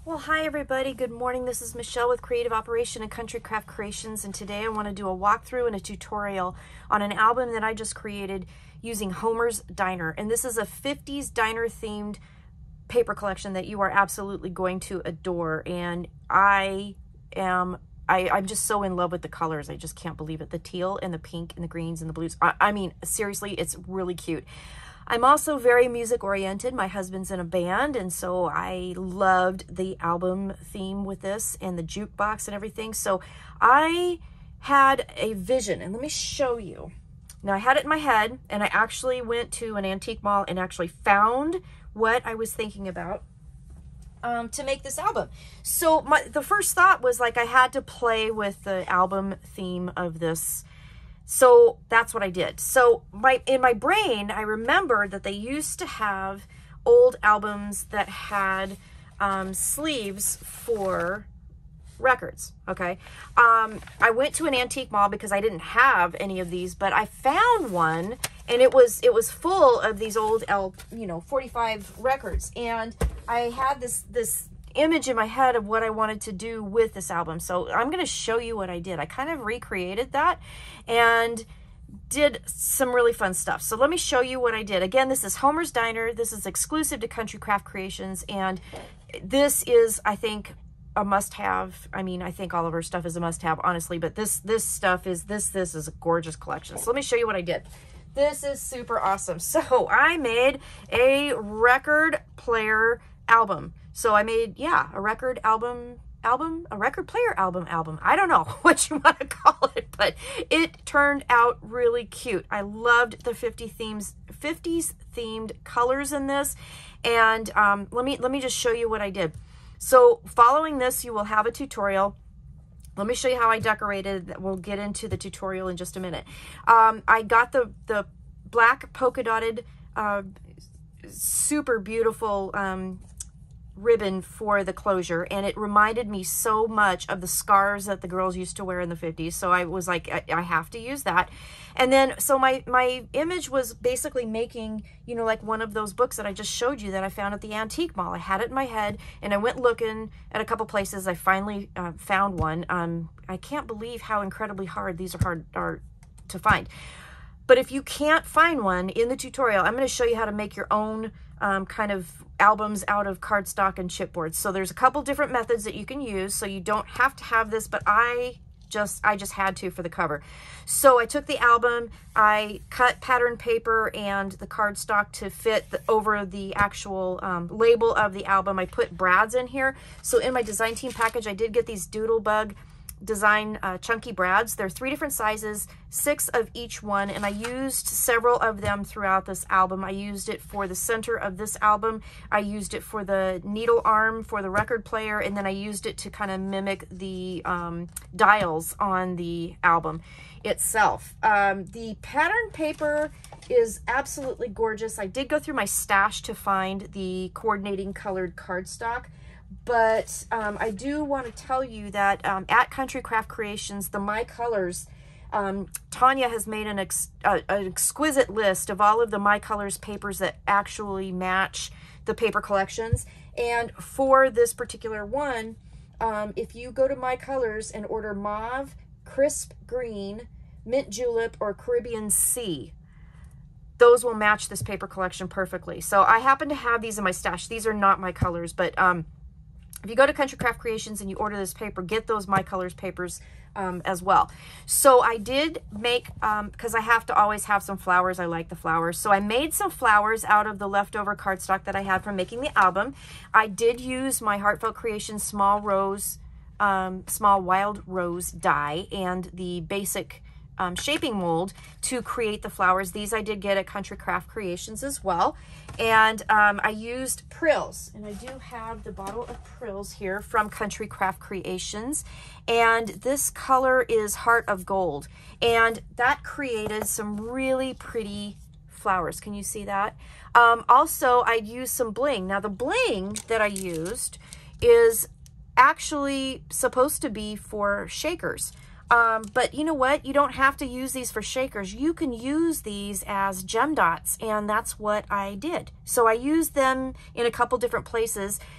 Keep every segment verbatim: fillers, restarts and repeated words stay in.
Well, hi everybody. Good morning. This is Michelle with Creative Operation and Country Craft Creations, and today I want to do a walkthrough and a tutorial on an album that I just created using Homer's Diner. And this is a fifties diner themed paper collection that you are absolutely going to adore. And I am I, I'm just so in love with the colors. I just can't believe it. The teal and the pink and the greens and the blues. I, I mean, seriously, it's really cute. I'm also very music oriented. My husband's in a band, and so I loved the album theme with this and the jukebox and everything. So I had a vision, and let me show you. Now, I had it in my head, and I actually went to an antique mall and actually found what I was thinking about um, to make this album. So my, the first thought was like I had to play with the album theme of this. So that's what I did. So my in my brain, I remembered that they used to have old albums that had um, sleeves for records, okay? Um, I went to an antique mall because I didn't have any of these, but I found one, and it was it was full of these old, L, you know, forty-five records, and I had this this image in my head of what I wanted to do with this album. So I'm going to show you what I did. I kind of recreated that and did some really fun stuff. So let me show you what I did. Again, this is Homer's Diner. This is exclusive to Country Craft Creations, and this is, I think, a must-have. I mean, I think all of our stuff is a must-have, honestly, but this this stuff is this this is a gorgeous collection. So let me show you what I did. This is super awesome. So I made a record player album. So I made, yeah, a record album, album, a record player album, album. I don't know what you want to call it, but it turned out really cute. I loved the fifty themes, fifties themed colors in this. And um, let me, let me just show you what I did. So following this, you will have a tutorial. Let me show you how I decorated. We'll get into the tutorial in just a minute. Um, I got the, the black polka dotted, uh, super beautiful, um, ribbon for the closure, and it reminded me so much of the scarves that the girls used to wear in the fifties. So I was like, I, I have to use that. And then so my my image was basically making, you know, like one of those books that I just showed you that I found at the antique mall. I had it in my head, and I went looking at a couple places. I finally uh, found one. um I can't believe how incredibly hard these are hard are to find. But if you can't find one, in the tutorial I'm going to show you how to make your own um, kind of albums out of cardstock and chipboard. So there's a couple different methods that you can use, so you don't have to have this, but I just I just had to for the cover. So I took the album, I cut pattern paper and the cardstock to fit the, over the actual um, label of the album. I put brads in here. So in my design team package, I did get these Doodlebug design uh, chunky brads. They're three different sizes, six of each one, and I used several of them throughout this album. I used it for the center of this album. I used it for the needle arm for the record player, and then I used it to kind of mimic the um, dials on the album itself. Um, the pattern paper is absolutely gorgeous. I did go through my stash to find the coordinating colored cardstock. But um, I do want to tell you that um, at Country Craft Creations, the My Colors, um, Tanya has made an, ex uh, an exquisite list of all of the My Colors papers that actually match the paper collections. And for this particular one, um, if you go to My Colors and order mauve, crisp green, mint julep, or Caribbean sea, those will match this paper collection perfectly. So I happen to have these in my stash. These are not my colors, but um, if you go to Country Craft Creations and you order this paper, get those My Colors papers um, as well. So I did make, um, because I have to always have some flowers. I like the flowers. So I made some flowers out of the leftover cardstock that I had from making the album. I did use my Heartfelt Creations small rose, um, small wild rose die and the basic Um, shaping mold to create the flowers. These I did get at Country Craft Creations as well. And um, I used Prills, and I do have the bottle of Prills here from Country Craft Creations. And this color is Heart of Gold. And that created some really pretty flowers. Can you see that? Um, also, I used some bling. Now the bling that I used is actually supposed to be for shakers. Um, but you know what? You don't have to use these for shakers. You can use these as gem dots, and that's what I did. So I used them in a couple different places,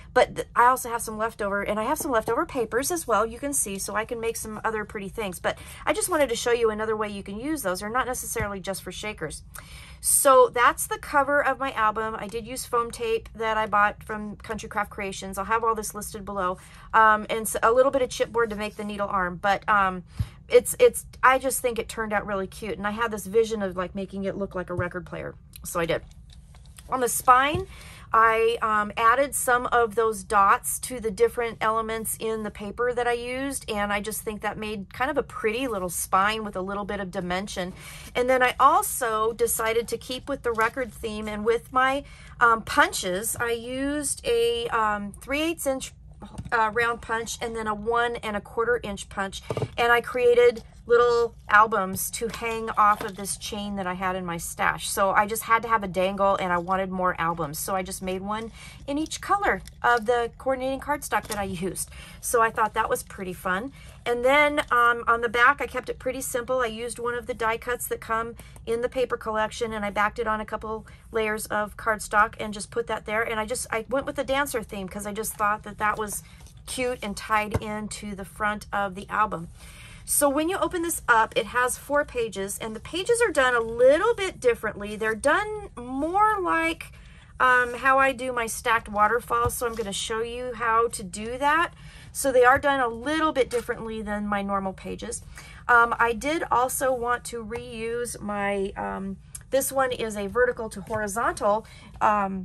but I also have some leftover, and I have some leftover papers as well, you can see, so I can make some other pretty things. But I just wanted to show you another way you can use those. They're not necessarily just for shakers. So that's the cover of my album. I did use foam tape that I bought from Country Craft Creations. I'll have all this listed below. Um, and so a little bit of chipboard to make the needle arm. But um, it's, it's, I just think it turned out really cute. And I had this vision of like making it look like a record player. So I did. On the spine, I um, added some of those dots to the different elements in the paper that I used, and I just think that made kind of a pretty little spine with a little bit of dimension. And then I also decided to keep with the record theme, and with my um, punches, I used a um, three eighths inch uh, round punch and then a one and a quarter inch punch, and I created little albums to hang off of this chain that I had in my stash. So I just had to have a dangle, and I wanted more albums. So I just made one in each color of the coordinating cardstock that I used. So I thought that was pretty fun. And then um, on the back, I kept it pretty simple. I used one of the die cuts that come in the paper collection, and I backed it on a couple layers of cardstock and just put that there. And I just, I went with the dancer theme because I just thought that that was cute and tied into the front of the album. So when you open this up, it has four pages, and the pages are done a little bit differently. They're done more like um, how I do my stacked waterfalls, so I'm going to show you how to do that. So they are done a little bit differently than my normal pages. Um, I did also want to reuse my, um, this one is a vertical to horizontal, um,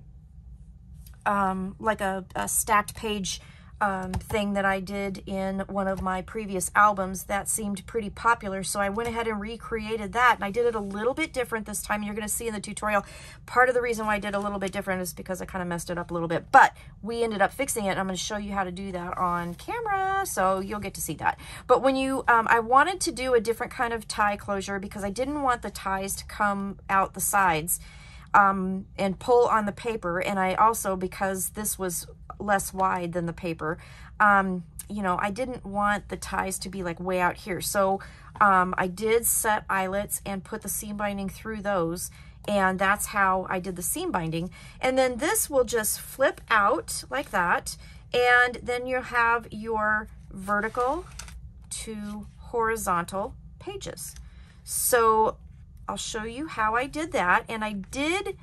um, like a, a stacked page Um, thing that I did in one of my previous albums that seemed pretty popular. So I went ahead and recreated that, and I did it a little bit different this time. You're going to see in the tutorial, part of the reason why I did a little bit different is because I kind of messed it up a little bit, but we ended up fixing it, and I'm going to show you how to do that on camera, so you'll get to see that. But when you, um, I wanted to do a different kind of tie closure because I didn't want the ties to come out the sides um, and pull on the paper, and I also, because this was less wide than the paper, um, you know, I didn't want the ties to be like way out here. So um, I did set eyelets and put the seam binding through those, and that's how I did the seam binding. And then this will just flip out like that, and then you'll have your vertical to horizontal pages. So I'll show you how I did that, and I did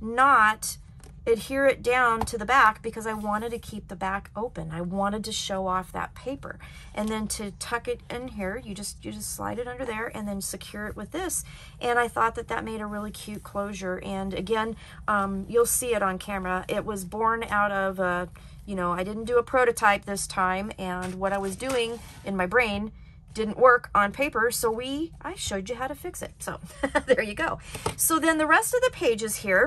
not adhere it down to the back because I wanted to keep the back open. I wanted to show off that paper. And then to tuck it in here, you just you just slide it under there and then secure it with this. And I thought that that made a really cute closure. And again, um, you'll see it on camera. It was born out of, a, you know, I didn't do a prototype this time, and what I was doing in my brain didn't work on paper, so we, I showed you how to fix it. So there you go. So then the rest of the pages here,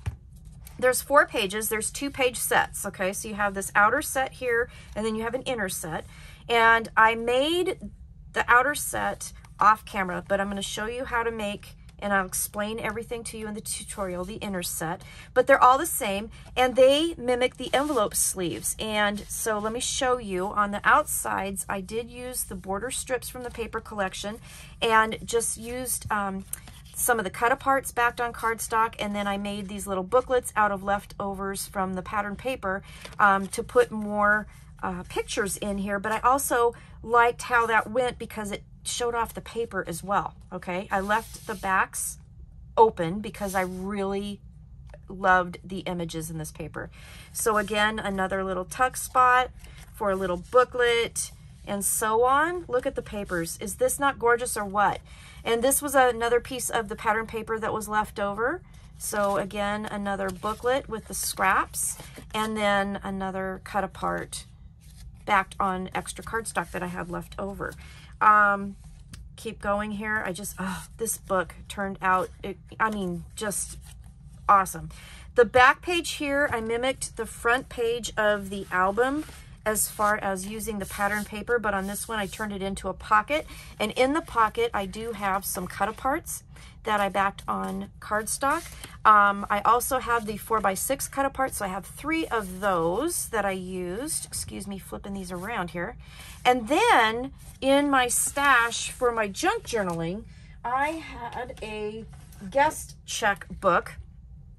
there's four pages, there's two page sets, okay? So you have this outer set here, and then you have an inner set. And I made the outer set off camera, but I'm gonna show you how to make, and I'll explain everything to you in the tutorial, the inner set. But they're all the same, and they mimic the envelope sleeves. And so let me show you. On the outsides, I did use the border strips from the paper collection, and just used um, some of the cut aparts backed on cardstock, and then I made these little booklets out of leftovers from the pattern paper um, to put more uh, pictures in here. But I also liked how that went because it showed off the paper as well. Okay, I left the backs open because I really loved the images in this paper. So again, another little tuck spot for a little booklet and so on. Look at the papers. Is this not gorgeous or what? And this was another piece of the pattern paper that was left over. So again, another booklet with the scraps, and then another cut apart backed on extra cardstock that I had left over. Um, keep going here. I just, oh, this book turned out, it, I mean, just awesome. The back page here, I mimicked the front page of the album as far as using the pattern paper, but on this one I turned it into a pocket, and in the pocket I do have some cut aparts that I backed on cardstock. Um, I also have the four by six cut apart, so I have three of those that I used. Excuse me, flipping these around here. And then in my stash for my junk journaling, I had a guest check book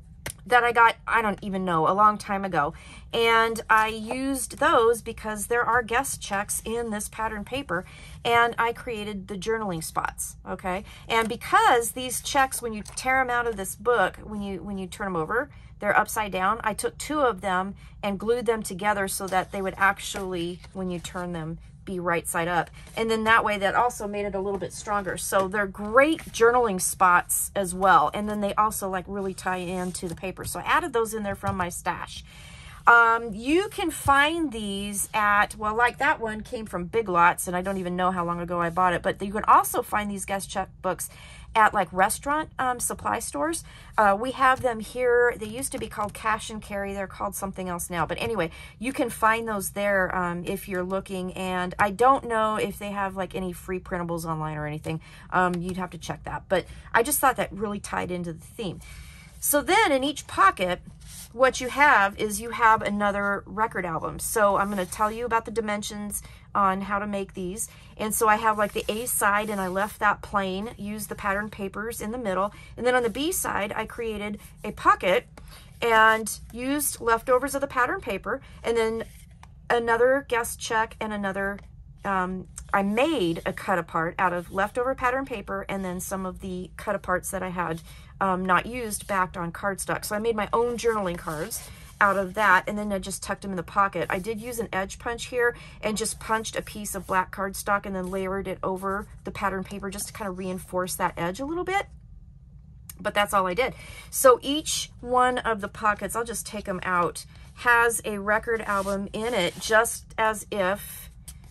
that I got, I don't even know, a long time ago. And I used those because there are guest checks in this pattern paper, and I created the journaling spots, okay? And because these checks, when you tear them out of this book, when you, when you turn them over, they're upside down, I took two of them and glued them together so that they would actually, when you turn them, be right side up. And then that way that also made it a little bit stronger. So they're great journaling spots as well. And then they also like really tie into the paper. So I added those in there from my stash. Um, you can find these at, well, like that one came from Big Lots, and I don't even know how long ago I bought it, but you can also find these guest checkbooks at like restaurant um, supply stores. Uh, we have them here. They used to be called cash and carry. They're called something else now. But anyway, you can find those there um, if you're looking. And I don't know if they have like any free printables online or anything. Um, you'd have to check that. But I just thought that really tied into the theme. So then in each pocket, what you have is you have another record album. So I'm going to tell you about the dimensions on how to make these. And so I have like the A side, and I left that plain, used the pattern papers in the middle. And then on the B side, I created a pocket and used leftovers of the pattern paper, and then another guest check and another, um, I made a cut apart out of leftover pattern paper and then some of the cut aparts that I had um, not used backed on cardstock. So I made my own journaling cards out of that, and then I just tucked them in the pocket. I did use an edge punch here and just punched a piece of black cardstock and then layered it over the pattern paper just to kind of reinforce that edge a little bit. But that's all I did. So each one of the pockets, I'll just take them out, has a record album in it, just as if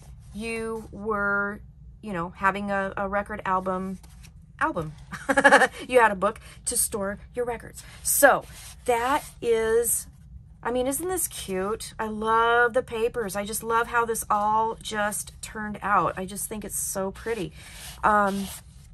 you were, you know, having a, a record album album. You had a book to store your records. So that is, I mean, isn't this cute? I love the papers. I just love how this all just turned out. I just think it's so pretty. Um,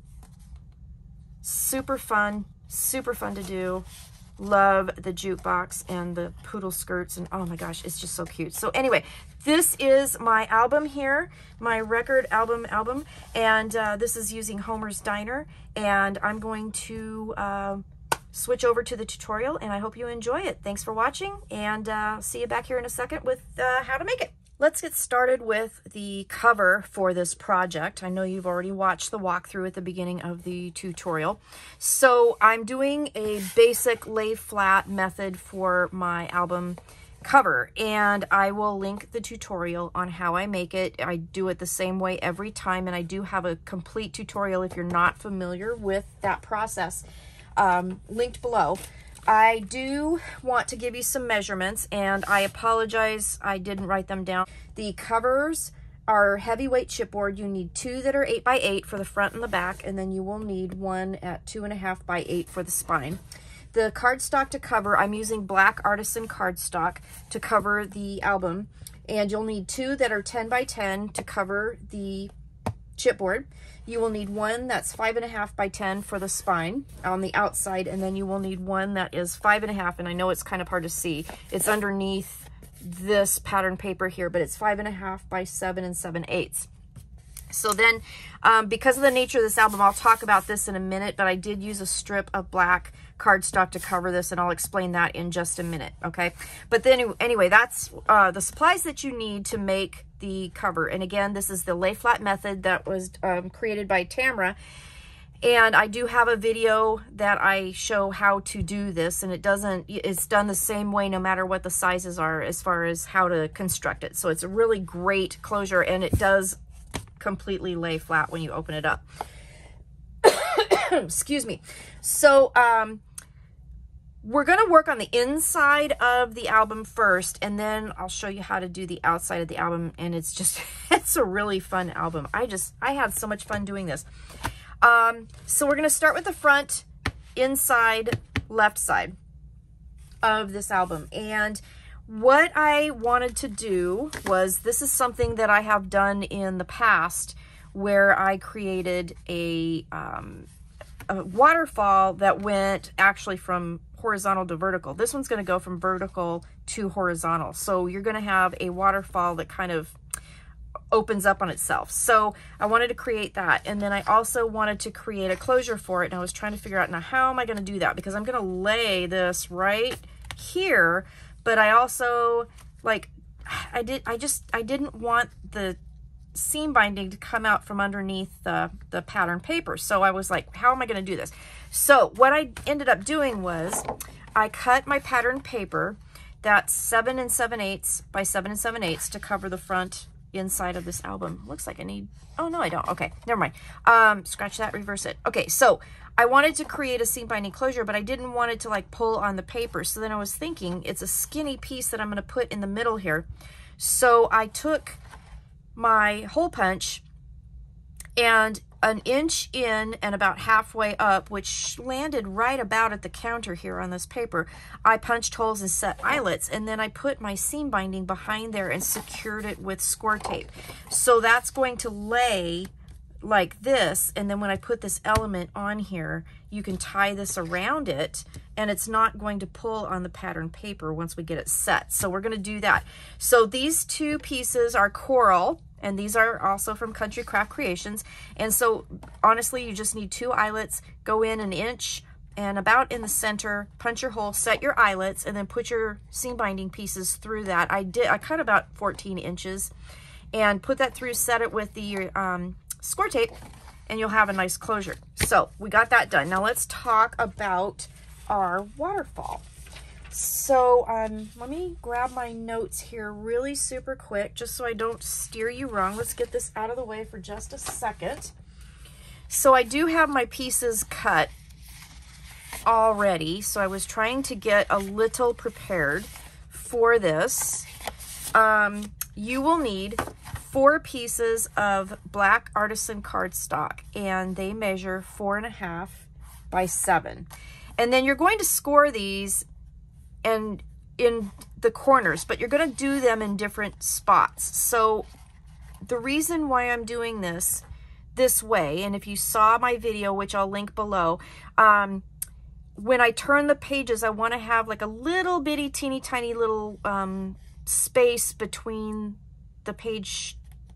super fun, super fun to do. Love the jukebox and the poodle skirts, and oh my gosh, it's just so cute. So anyway, this is my album here, my record album album, and uh, this is using Homer's Diner, and I'm going to uh, switch over to the tutorial, and I hope you enjoy it. Thanks for watching, and uh, see you back here in a second with uh, how to make it. Let's get started with the cover for this project. I know you've already watched the walkthrough at the beginning of the tutorial. So I'm doing a basic lay flat method for my album cover, and I will link the tutorial on how I make it. I do it the same way every time, and I do have a complete tutorial if you're not familiar with that process, um, linked below. I do want to give you some measurements, and I apologize, I didn't write them down. The covers are heavyweight chipboard. You need two that are eight by eight for the front and the back, and then you will need one at two and a half by eight for the spine. The cardstock to cover, I'm using black artisan cardstock to cover the album, and you'll need two that are ten by ten to cover the chipboard. You will need one that's five and a half by ten for the spine on the outside, and then you will need one that is five and a half, and I know it's kind of hard to see. It's underneath this pattern paper here, but it's five and a half by seven and seven eighths. So then, um, because of the nature of this album, I'll talk about this in a minute, but I did use a strip of black cardstock to cover this, and I'll explain that in just a minute, okay? But then, anyway, that's uh, the supplies that you need to make the cover. And again, this is the lay flat method that was um, created by Tamara. And I do have a video that I show how to do this, and it doesn't, it's done the same way no matter what the sizes are as far as how to construct it. So it's a really great closure, and it does completely lay flat when you open it up. Excuse me. So um, we're going to work on the inside of the album first, and then I'll show you how to do the outside of the album. And it's just, it's a really fun album. I just, I had so much fun doing this. Um, so we're going to start with the front, inside, left side of this album. And what I wanted to do was, this is something that I have done in the past where I created a, um, a waterfall that went actually from horizontal to vertical. This one's going to go from vertical to horizontal. So you're going to have a waterfall that kind of opens up on itself. So I wanted to create that. And then I also wanted to create a closure for it. And I was trying to figure out, now how am I going to do that? Because I'm going to lay this right here, but I also like, I did, I just, I didn't want the seam binding to come out from underneath the, the pattern paper. So I was like, how am I going to do this? So what I ended up doing was I cut my pattern paper that's seven and seven eighths by seven and seven eighths to cover the front inside of this album. Looks like I need, oh no, I don't. Okay, never mind. Um, scratch that, reverse it. Okay, so I wanted to create a seam binding closure, but I didn't want it to like pull on the paper. So then I was thinking it's a skinny piece that I'm going to put in the middle here. So I took my hole punch and an inch in and about halfway up, which landed right about at the counter here on this paper, I punched holes and set eyelets, and then I put my seam binding behind there and secured it with score tape. So that's going to lay like this, and then when I put this element on here, you can tie this around it, and it's not going to pull on the pattern paper once we get it set. So we're going to do that. So these two pieces are coral, and these are also from Country Craft Creations. And so honestly, you just need two eyelets, go in an inch and about in the center, punch your hole, set your eyelets, and then put your seam binding pieces through that. I did, I cut about fourteen inches and put that through, set it with the um, score tape, and you'll have a nice closure. So we got that done. Now let's talk about our waterfall. So um, let me grab my notes here really super quick, just so I don't steer you wrong. Let's get this out of the way for just a second. So I do have my pieces cut already. So I was trying to get a little prepared for this. Um, you will need four pieces of black artisan cardstock, and they measure four and a half by seven. And then you're going to score these and in the corners, but you're going to do them in different spots. So the reason why I'm doing this this way, and if you saw my video, which I'll link below, um, when I turn the pages, I want to have like a little bitty teeny tiny little um, space between the page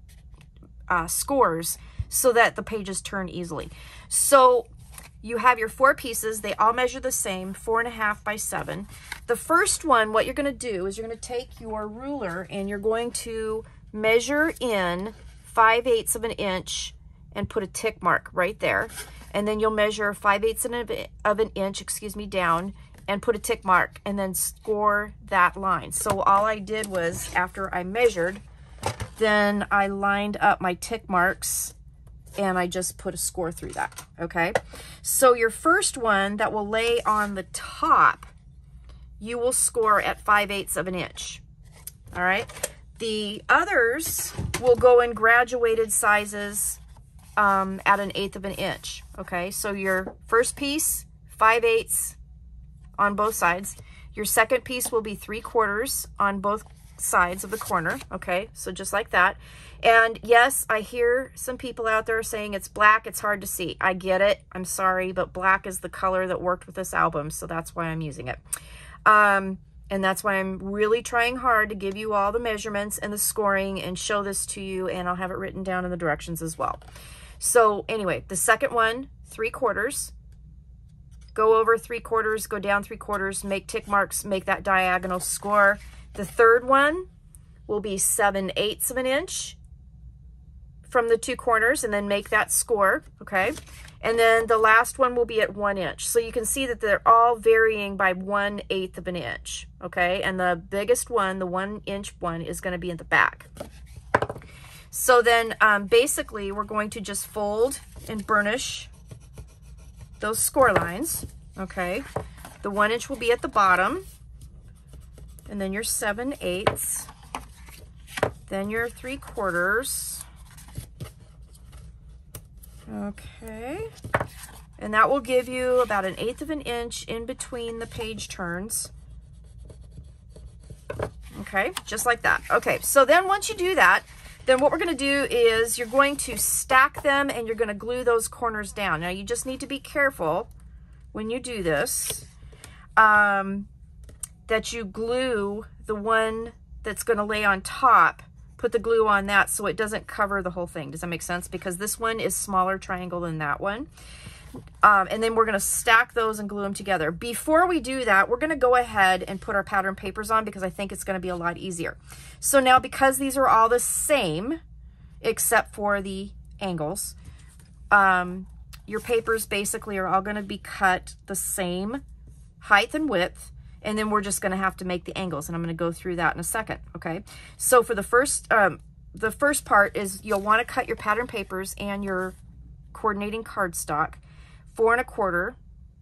uh, scores so that the pages turn easily. So you have your four pieces. They all measure the same, four and a half by seven. The first one, what you're going to do is you're going to take your ruler and you're going to measure in five eighths of an inch and put a tick mark right there. And then you'll measure five eighths of an inch, excuse me, down and put a tick mark and then score that line. So all I did was, after I measured, then I lined up my tick marks and I just put a score through that, okay? So your first one that will lay on the top, you will score at five eighths of an inch, all right? The others will go in graduated sizes um, at an eighth of an inch, okay? So your first piece, five eighths on both sides. Your second piece will be three quarters on both sides of the corner, okay? So just like that. And yes, I hear some people out there saying it's black, it's hard to see. I get it, I'm sorry, but black is the color that worked with this album, so that's why I'm using it. Um, and that's why I'm really trying hard to give you all the measurements and the scoring and show this to you, and I'll have it written down in the directions as well. So anyway, the second one, three quarters. Go over three quarters, go down three quarters, make tick marks, make that diagonal score. The third one will be seven eighths of an inch from the two corners, and then make that score, okay? And then the last one will be at one inch. So you can see that they're all varying by one eighth of an inch, okay? And the biggest one, the one inch one, is gonna be in the back. So then um, basically we're going to just fold and burnish those score lines, okay? The one inch will be at the bottom, and then your seven eighths, then your three quarters, okay? And that will give you about an eighth of an inch in between the page turns, okay? Just like that. Okay, so then once you do that, then what we're going to do is you're going to stack them and you're going to glue those corners down. Now you just need to be careful when you do this, um, that you glue the one that's going to lay on top put the glue on that so it doesn't cover the whole thing. Does that make sense? Because this one is smaller triangle than that one. Um, and then we're going to stack those and glue them together. Before we do that, we're going to go ahead and put our pattern papers on because I think it's going to be a lot easier. So now, because these are all the same, except for the angles, um, your papers basically are all going to be cut the same height and width. And then we're just going to have to make the angles. And I'm going to go through that in a second. Okay. So for the first, um, the first part is you'll want to cut your pattern papers and your coordinating cardstock four and a quarter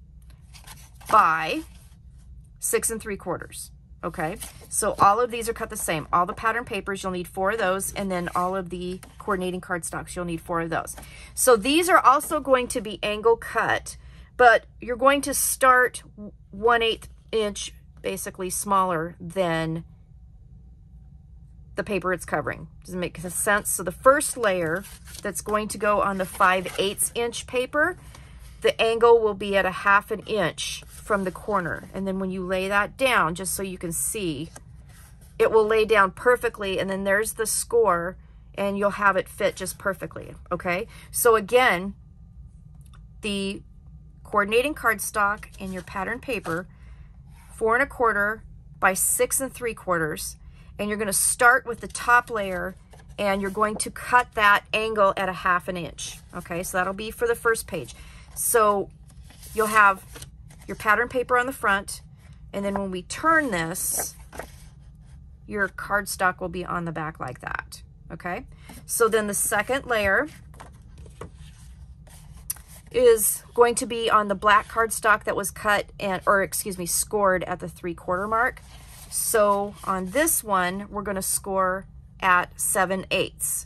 by six and three quarters. Okay, so all of these are cut the same. All the pattern papers, you'll need four of those, and then all of the coordinating cardstocks, you'll need four of those. So these are also going to be angle cut, but you're going to start one eighth inch basically smaller than the paper it's covering. Does it make sense? So the first layer that's going to go on the five eighths inch paper, the angle will be at a half an inch from the corner. And then when you lay that down, just so you can see, it will lay down perfectly. And then there's the score and you'll have it fit just perfectly. Okay. So again, the coordinating cardstock and your pattern paper, four and a quarter by six and three quarters. And you're going to start with the top layer and you're going to cut that angle at a half an inch. Okay. So that'll be for the first page. So you'll have your pattern paper on the front, and then when we turn this, your cardstock will be on the back like that, okay? So then the second layer is going to be on the black cardstock that was cut and, or excuse me, scored at the three quarter mark. So on this one, we're gonna score at seven eighths.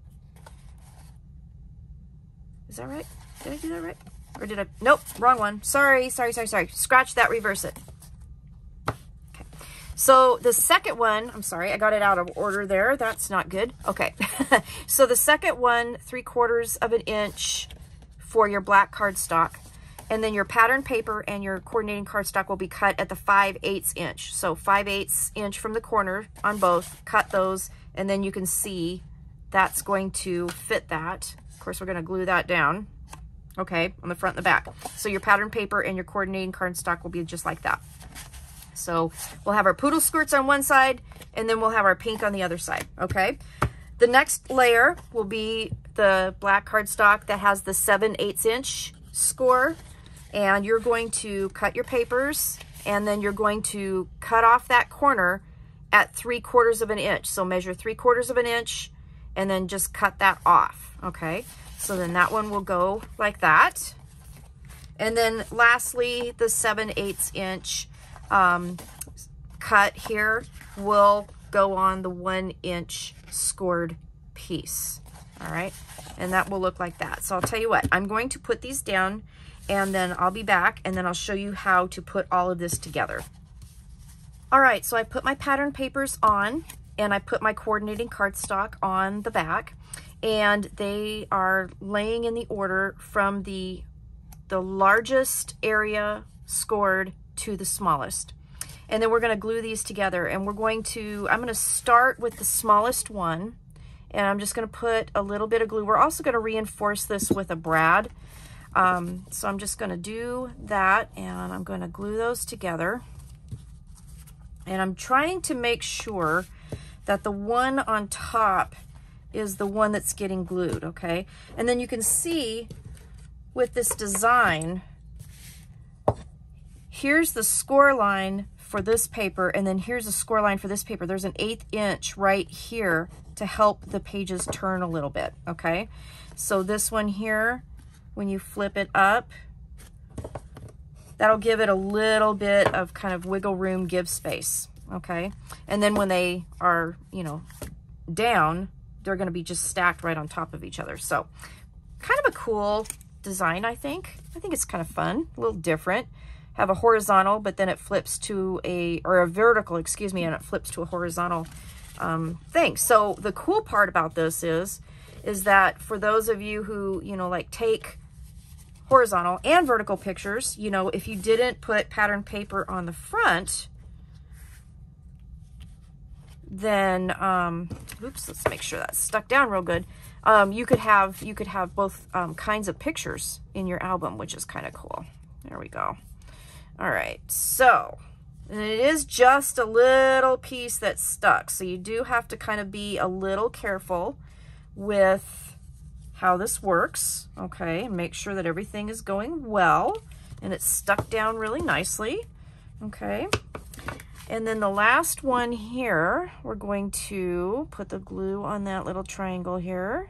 Is that right? Did I do that right? Or did I? Nope, wrong one. Sorry, sorry, sorry, sorry. Scratch that, reverse it. Okay. So the second one, I'm sorry, I got it out of order there. That's not good. Okay. So the second one, three quarters of an inch for your black cardstock. And then your pattern paper and your coordinating cardstock will be cut at the five eighths inch. So five eighths inch from the corner on both, cut those, and then you can see that's going to fit that. Of course, we're going to glue that down. Okay, on the front and the back. So your pattern paper and your coordinating cardstock will be just like that. So we'll have our poodle skirts on one side, and then we'll have our pink on the other side, okay? The next layer will be the black cardstock that has the seven eighths inch score, and you're going to cut your papers, and then you're going to cut off that corner at three quarters of an inch. So measure three quarters of an inch, and then just cut that off, okay? So then that one will go like that. And then lastly, the seven eighths inch um, cut here will go on the one inch scored piece. All right. And that will look like that. So I'll tell you what, I'm going to put these down and then I'll be back and then I'll show you how to put all of this together. All right. So I put my pattern papers on and I put my coordinating cardstock on the back. And they are laying in the order from the, the largest area scored to the smallest. And then we're going to glue these together. And we're going to, I'm going to start with the smallest one. And I'm just going to put a little bit of glue. We're also going to reinforce this with a brad. Um, so I'm just going to do that. And I'm going to glue those together. And I'm trying to make sure that the one on top is the one that's getting glued, okay? And then you can see with this design, here's the score line for this paper, and then here's the score line for this paper. There's an eighth inch right here to help the pages turn a little bit, okay? So this one here, when you flip it up, that'll give it a little bit of kind of wiggle room, give space, okay? And then when they are, you know, down, they're going to be just stacked right on top of each other. So kind of a cool design, I think. I think it's kind of fun, a little different. Have a horizontal, but then it flips to a, or a vertical, excuse me, and it flips to a horizontal um, thing. So the cool part about this is, is that for those of you who, you know, like take horizontal and vertical pictures, you know, if you didn't put pattern paper on the front, then, um, oops, let's make sure that's stuck down real good. Um, you could have, you could have both um, kinds of pictures in your album, which is kind of cool. There we go. All right, so, and it is just a little piece that's stuck. So you do have to kind of be a little careful with how this works, okay? And make sure that everything is going well and it's stuck down really nicely, okay? And then the last one here, we're going to put the glue on that little triangle here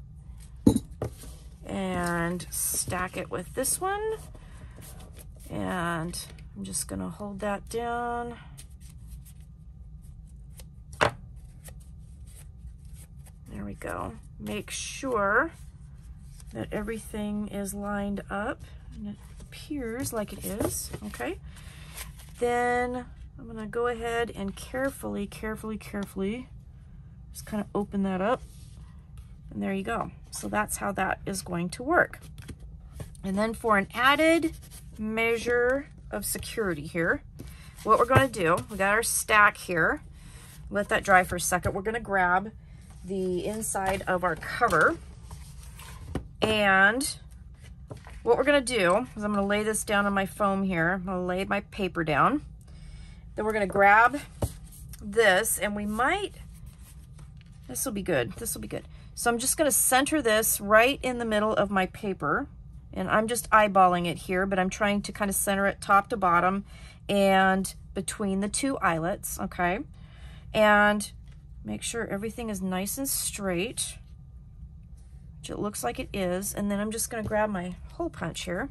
and stack it with this one. And I'm just gonna hold that down. There we go. Make sure that everything is lined up and it appears like it is, okay? Then I'm gonna go ahead and carefully, carefully, carefully just kind of open that up. And there you go. So that's how that is going to work. And then for an added measure of security here, what we're gonna do, we got our stack here. Let that dry for a second. We're gonna grab the inside of our cover. And what we're gonna do is I'm gonna lay this down on my foam here. I'm gonna lay my paper down. Then we're gonna grab this and we might, this will be good, this will be good. So I'm just gonna center this right in the middle of my paper and I'm just eyeballing it here, but I'm trying to kind of center it top to bottom and between the two eyelets, okay? And make sure everything is nice and straight, which it looks like it is. And then I'm just gonna grab my hole punch here.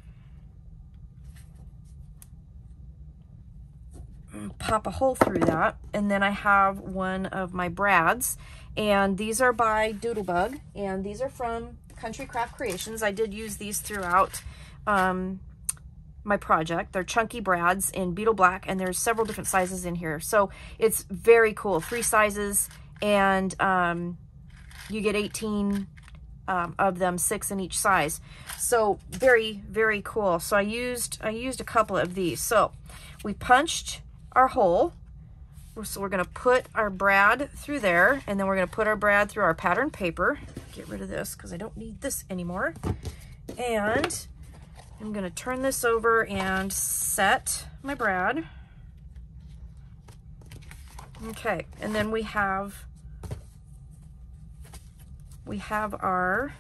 Pop a hole through that, and then I have one of my brads, and these are by Doodlebug, and these are from Country Craft Creations. I did use these throughout um, my project. They're chunky brads in beetle black, and there's several different sizes in here, so it's very cool. Three sizes, and um, you get eighteen um, of them, six in each size. So very, very cool. So I used I used a couple of these. So we punched our hole. So we're going to put our brad through there, and then we're going to put our brad through our pattern paper. Get rid of this because I don't need this anymore. And I'm going to turn this over and set my brad. Okay, and then we have we have our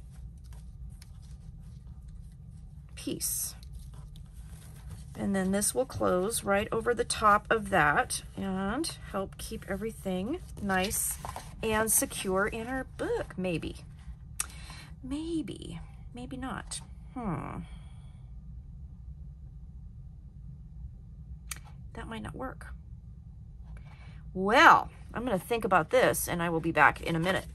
piece. And then this will close right over the top of that and help keep everything nice and secure in our book, maybe. Maybe, maybe not. Hmm. That might not work. Well, I'm gonna think about this and I will be back in a minute.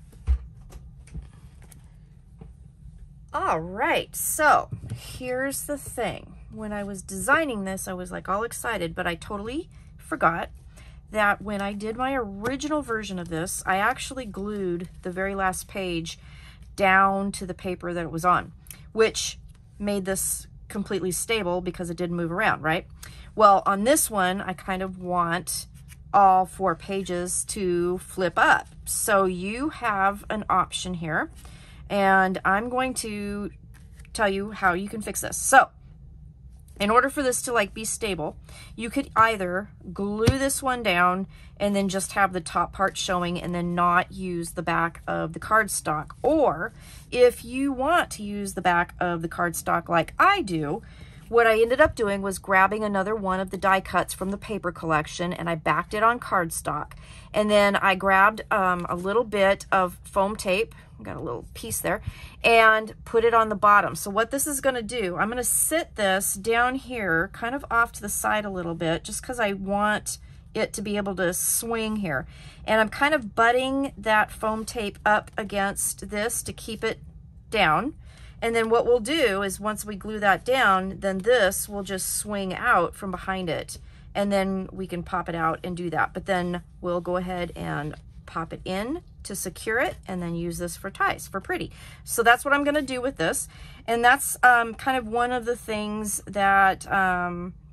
All right, so here's the thing. When I was designing this, I was like all excited, but I totally forgot that when I did my original version of this, I actually glued the very last page down to the paper that it was on, which made this completely stable because it didn't move around, right? Well, on this one, I kind of want all four pages to flip up. So you have an option here, and I'm going to tell you how you can fix this. So in order for this to like be stable, you could either glue this one down and then just have the top part showing and then not use the back of the cardstock. Or if you want to use the back of the cardstock like I do, what I ended up doing was grabbing another one of the die cuts from the paper collection and I backed it on cardstock. And then I grabbed um, a little bit of foam tape, got a little piece there, and put it on the bottom. So what this is gonna do, I'm gonna sit this down here, kind of off to the side a little bit, just because I want it to be able to swing here. And I'm kind of butting that foam tape up against this to keep it down. And then what we'll do is once we glue that down, then this will just swing out from behind it. And then we can pop it out and do that. But then we'll go ahead and pop it in to secure it and then use this for ties, for pretty. So that's what I'm gonna do with this. And that's um, kind of one of the things that um,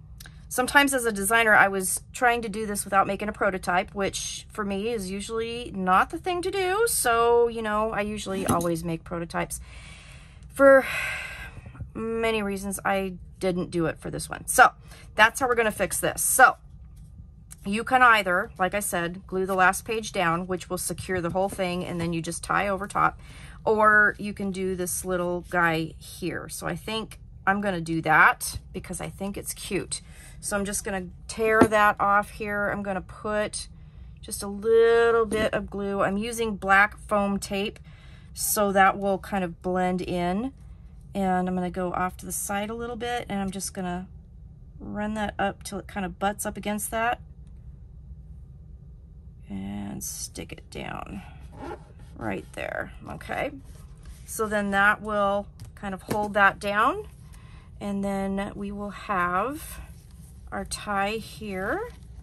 sometimes as a designer, I was trying to do this without making a prototype, which for me is usually not the thing to do. So, you know, I usually always make prototypes. For many reasons, I didn't do it for this one. So that's how we're going to fix this. So you can either, like I said, glue the last page down, which will secure the whole thing, and then you just tie over top, or you can do this little guy here. So I think I'm going to do that because I think it's cute. So I'm just going to tear that off here. I'm going to put just a little bit of glue. I'm using black foam tape, so that will kind of blend in. And I'm going to go off to the side a little bit, and I'm just going to run that up till it kind of butts up against that. And stick it down right there. Okay. So then that will kind of hold that down. And then we will have our tie here.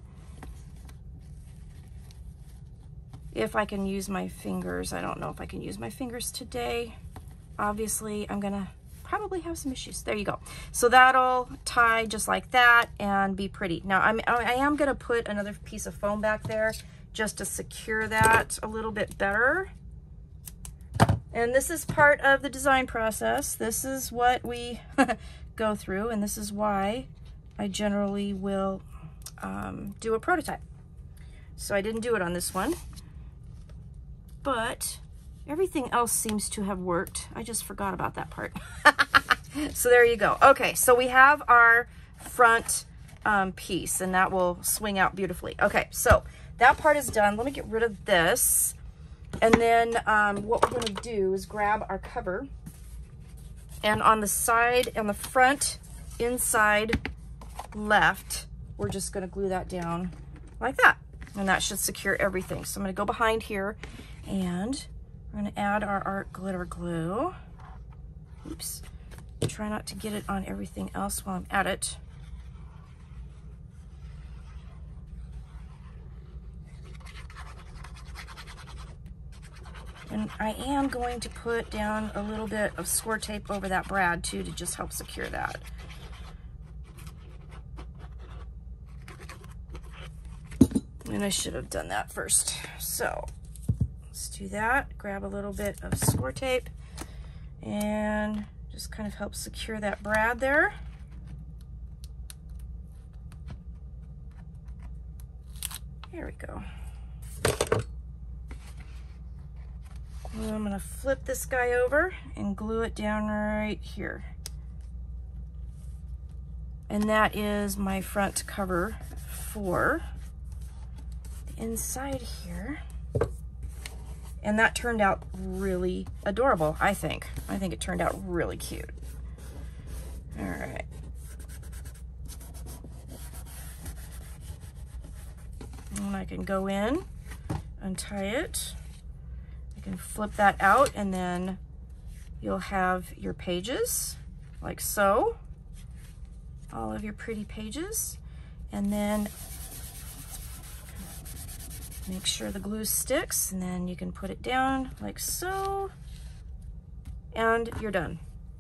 If I can use my fingers, I don't know if I can use my fingers today. Obviously, I'm gonna probably have some issues. There you go. So that'll tie just like that and be pretty. Now I'm, I am gonna put another piece of foam back there just to secure that a little bit better. And this is part of the design process. This is what we go through, and this is why I generally will um, do a prototype. So I didn't do it on this one, but everything else seems to have worked. I just forgot about that part. So there you go. Okay, so we have our front um, piece, and that will swing out beautifully. Okay, so that part is done. Let me get rid of this. And then um, what we're going to do is grab our cover, and on the side, on the front, inside left, we're just going to glue that down like that. And that should secure everything. So I'm going to go behind here, and we're going to add our art glitter glue. Oops. Try not to get it on everything else while I'm at it. And I am going to put down a little bit of score tape over that brad too to just help secure that. And I should have done that first. So let's do that. Grab a little bit of score tape and just kind of help secure that brad there. There we go. I'm going to flip this guy over and glue it down right here. And that is my front cover for the inside here. And that turned out really adorable, I think. I think it turned out really cute. All right. And I can go in, untie it. Can flip that out, and then you'll have your pages like so, all of your pretty pages, and then make sure the glue sticks, and then you can put it down like so, and you're done.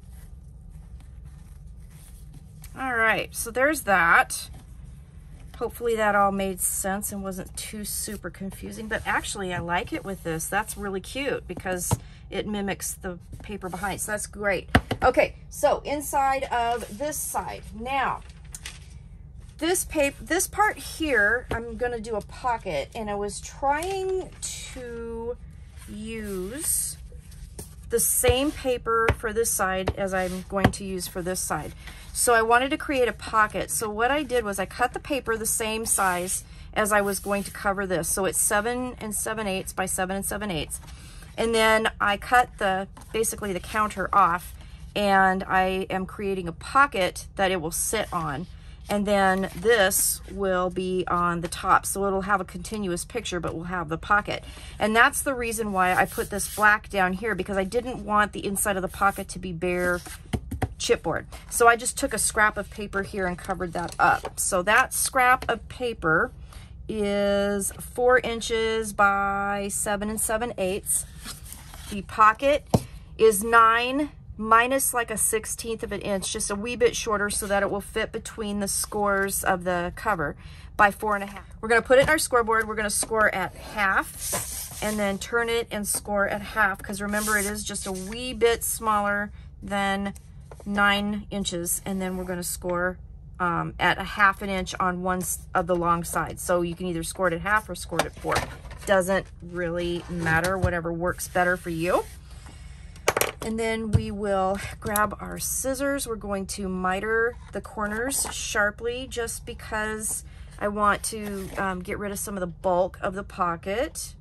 All right, so there's that. Hopefully that all made sense and wasn't too super confusing, but actually I like it with this. That's really cute because it mimics the paper behind, so that's great. Okay, so inside of this side. Now, this paper, this part here, I'm gonna do a pocket, and I was trying to use the same paper for this side as I'm going to use for this side. So I wanted to create a pocket. So what I did was I cut the paper the same size as I was going to cover this. So it's seven and seven eighths by seven and seven eighths. And then I cut the, basically the counter off, and I am creating a pocket that it will sit on. And then this will be on the top. So it'll have a continuous picture, but we'll have the pocket. And that's the reason why I put this black down here, because I didn't want the inside of the pocket to be bare chipboard. So I just took a scrap of paper here and covered that up. So that scrap of paper is four inches by seven and seven eighths. The pocket is nine minus like a sixteenth of an inch, just a wee bit shorter so that it will fit between the scores of the cover by four and a half. We're gonna put it in our scoreboard. We're gonna score at half and then turn it and score at half, because remember, it is just a wee bit smaller than nine inches. And then we're gonna score um, at a half an inch on one of the long sides. So you can either score it at half or score it at four. Doesn't really matter, whatever works better for you. And then we will grab our scissors. We're going to miter the corners sharply, just because I want to um, get rid of some of the bulk of the pocket.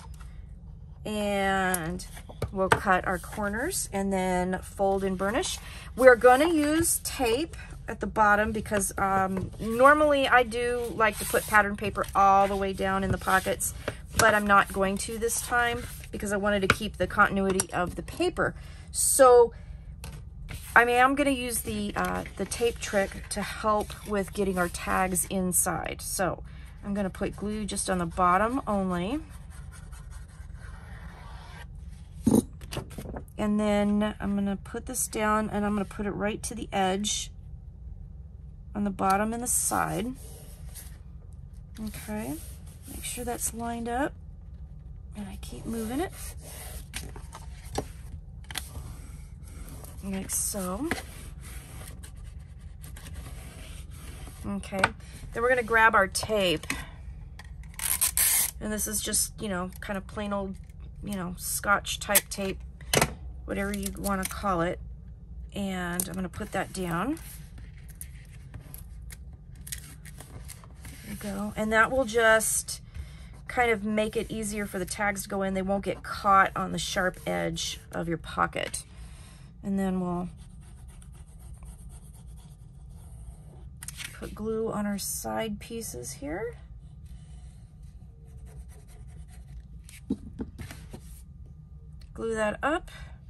And we'll cut our corners and then fold and burnish. We're gonna use tape at the bottom because um, normally I do like to put pattern paper all the way down in the pockets, but I'm not going to this time because I wanted to keep the continuity of the paper. So I mean, I'm going to use the uh, the tape trick to help with getting our tags inside. So I'm going to put glue just on the bottom only. And then I'm going to put this down and I'm going to put it right to the edge on the bottom and the side. Okay, make sure that's lined up. And I keep moving it. Like so. Okay, then we're gonna grab our tape, and this is just, you know, kind of plain old, you know, Scotch type tape, whatever you want to call it. And I'm gonna put that down. There you go. And that will just kind of make it easier for the tags to go in. They won't get caught on the sharp edge of your pocket. And then we'll put glue on our side pieces here. Glue that up.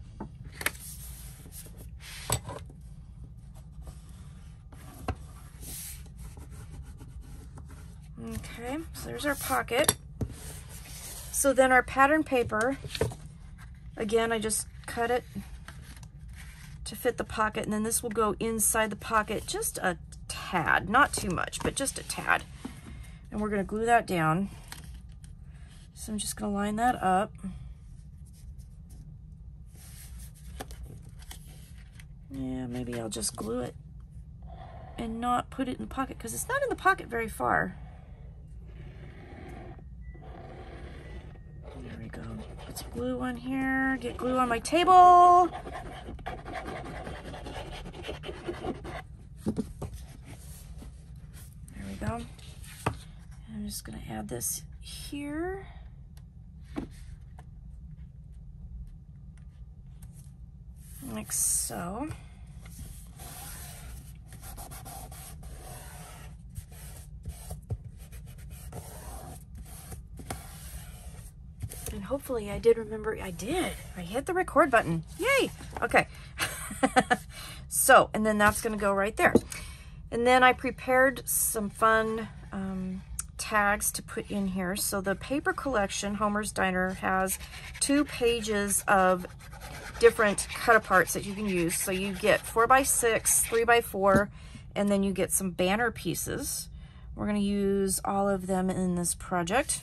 Okay, so there's our pocket. So then our pattern paper, again, I just cut it to fit the pocket, and then this will go inside the pocket just a tad, not too much, but just a tad. And we're going to glue that down. So I'm just going to line that up. Yeah, maybe I'll just glue it and not put it in the pocket, because it's not in the pocket very far. There we go. Put some glue on here. Get glue on my table. There we go. I'm just going to add this here. Like so. And hopefully I did remember, I did. I hit the record button. Yay! Okay. So, and then that's going to go right there. And then I prepared some fun um, tags to put in here. So the paper collection, Homer's Diner, has two pages of different cut aparts that you can use. So you get four by six, three by four, and then you get some banner pieces. We're going to use all of them in this project.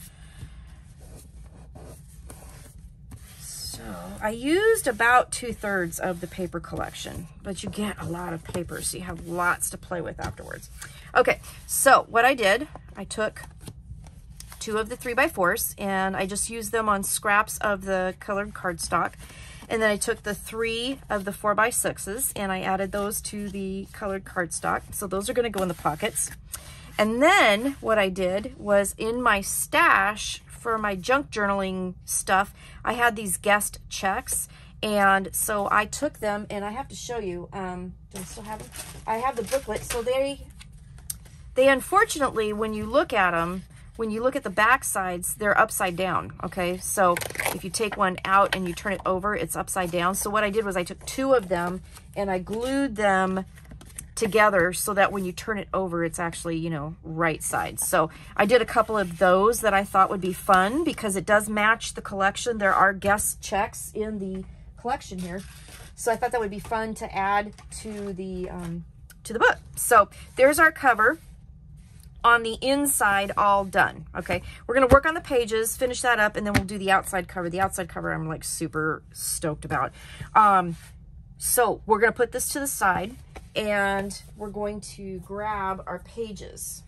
So I used about two thirds of the paper collection, but you get a lot of paper, so you have lots to play with afterwards. Okay, so what I did, I took two of the three by fours and I just used them on scraps of the colored cardstock. And then I took the three of the four by sixes and I added those to the colored cardstock. So those are going to go in the pockets. And then what I did was, in my stash for my junk journaling stuff, I had these guest checks. And so I took them, and I have to show you, um, do I still have them? I have the booklet. So they, they unfortunately, when you look at them, when you look at the back sides, they're upside down, okay? So if you take one out and you turn it over, it's upside down. So what I did was I took two of them and I glued them together so that when you turn it over, it's actually, you know, right side. So I did a couple of those that I thought would be fun because it does match the collection. There are guest checks in the collection here. So I thought that would be fun to add to the, um, to the book. So there's our cover on the inside, all done. Okay, we're gonna work on the pages, finish that up, and then we'll do the outside cover. The outside cover I'm like super stoked about. Um, so we're gonna put this to the side, and we're going to grab our pages.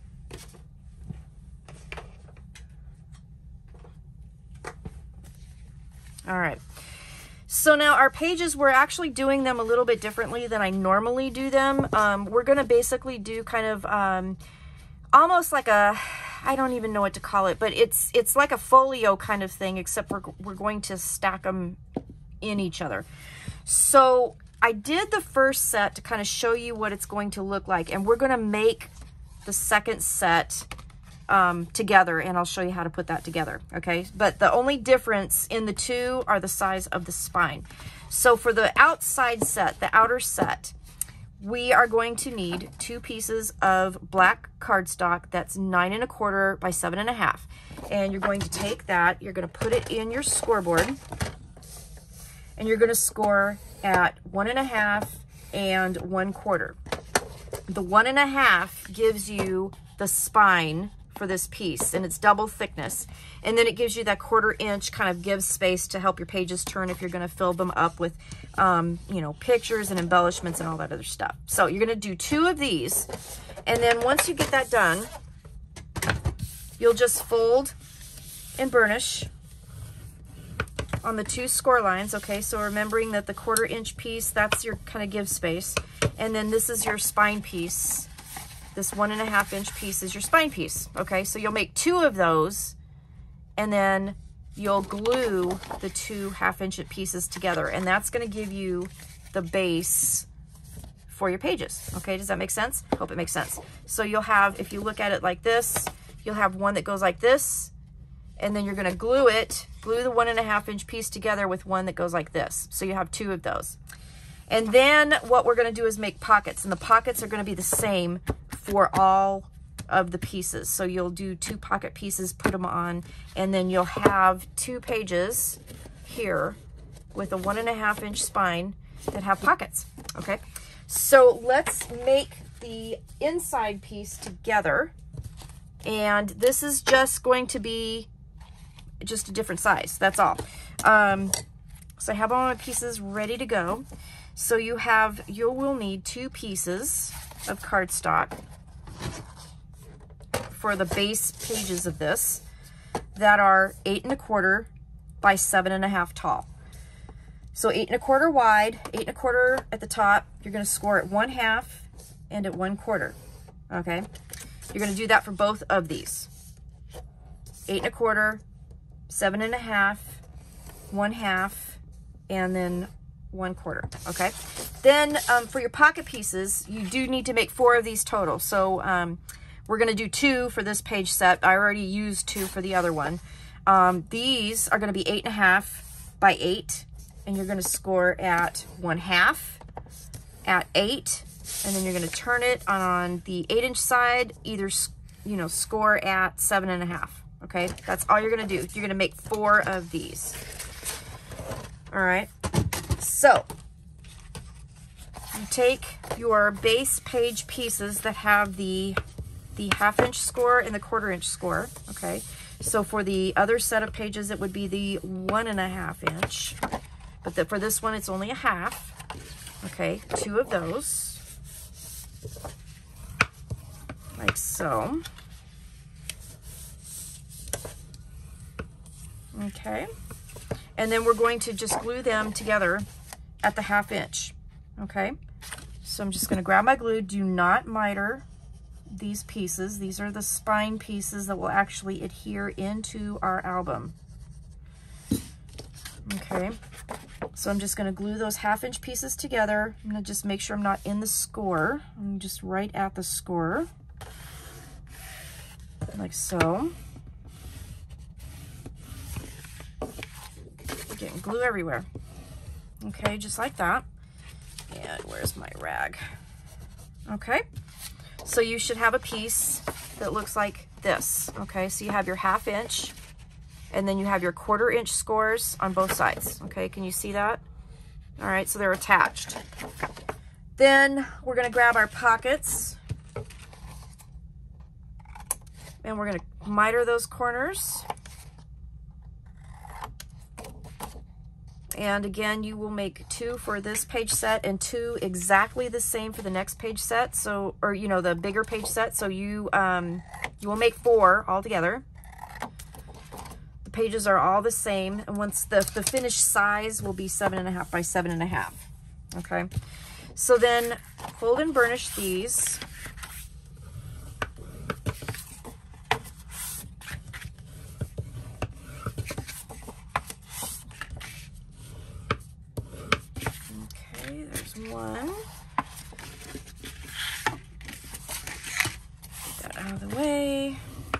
All right. So now our pages, we're actually doing them a little bit differently than I normally do them. Um, we're going to basically do kind of um, almost like a, I don't even know what to call it, but it's it's like a folio kind of thing, except we're, we're going to stack them in each other. So I did the first set to kind of show you what it's going to look like, and we're going to make the second set Um, together, and I'll show you how to put that together, okay? But the only difference in the two are the size of the spine. So for the outside set, the outer set, we are going to need two pieces of black cardstock that's nine and a quarter by seven and a half. And you're going to take that, you're going to put it in your scoreboard, and you're going to score at one and a half and one quarter. The one and a half gives you the spine for this piece, and it's double thickness, and then it gives you that quarter inch kind of give space to help your pages turn if you're going to fill them up with um, you know, pictures and embellishments and all that other stuff. So you're going to do two of these, and then once you get that done, you'll just fold and burnish on the two score lines. Okay, so remembering that the quarter inch piece, that's your kind of give space, and then this is your spine piece. This one and a half inch piece is your spine piece. Okay, so you'll make two of those, and then you'll glue the two half inch pieces together, and that's going to give you the base for your pages. Okay, does that make sense? Hope it makes sense. So you'll have, if you look at it like this, you'll have one that goes like this, and then you're going to glue it, glue the one and a half inch piece together with one that goes like this. So you have two of those. And then what we're going to do is make pockets, and the pockets are going to be the same for all of the pieces. So you'll do two pocket pieces, put them on, and then you'll have two pages here with a one and a half inch spine that have pockets. Okay, so let's make the inside piece together, and this is just going to be just a different size, that's all. Um, so I have all my pieces ready to go. So you have, you will need two pieces of cardstock for the base pages of this that are eight and a quarter by seven and a half tall. So eight and a quarter wide, eight and a quarter at the top. You're going to score at one half and at one quarter. Okay, you're going to do that for both of these. Eight and a quarter, seven and a half, one half, and then one quarter. Okay, then um, for your pocket pieces, you do need to make four of these total. So um, we're going to do two for this page set. I already used two for the other one. Um, these are going to be eight and a half by eight, and you're going to score at one half, at eight, and then you're going to turn it on the eight inch side, either, you know, score at seven and a half. Okay, that's all you're going to do. You're going to make four of these. All right. So you take your base page pieces that have the the half inch score and the quarter inch score. Okay, so for the other set of pages it would be the one and a half inch, but the, for this one it's only a half. Okay, two of those like so. Okay, and then we're going to just glue them together at the half inch. Okay, so I'm just going to grab my glue. Do not miter these pieces. These are the spine pieces that will actually adhere into our album. Okay, so I'm just going to glue those half inch pieces together. I'm going to just make sure I'm not in the score. I'm just right at the score, like so. Getting glue everywhere. Okay, just like that. And where's my rag? Okay, so you should have a piece that looks like this. Okay, so you have your half inch, and then you have your quarter inch scores on both sides. Okay, can you see that? All right, so they're attached. Then we're gonna grab our pockets and we're gonna miter those corners. And again, you will make two for this page set and two exactly the same for the next page set. So, or you know, the bigger page set. So you, um, you will make four all together. The pages are all the same. And once the, the finished size will be seven and a half by seven and a half. Okay. So then fold and burnish these. Okay, there's one. Get that out of the way.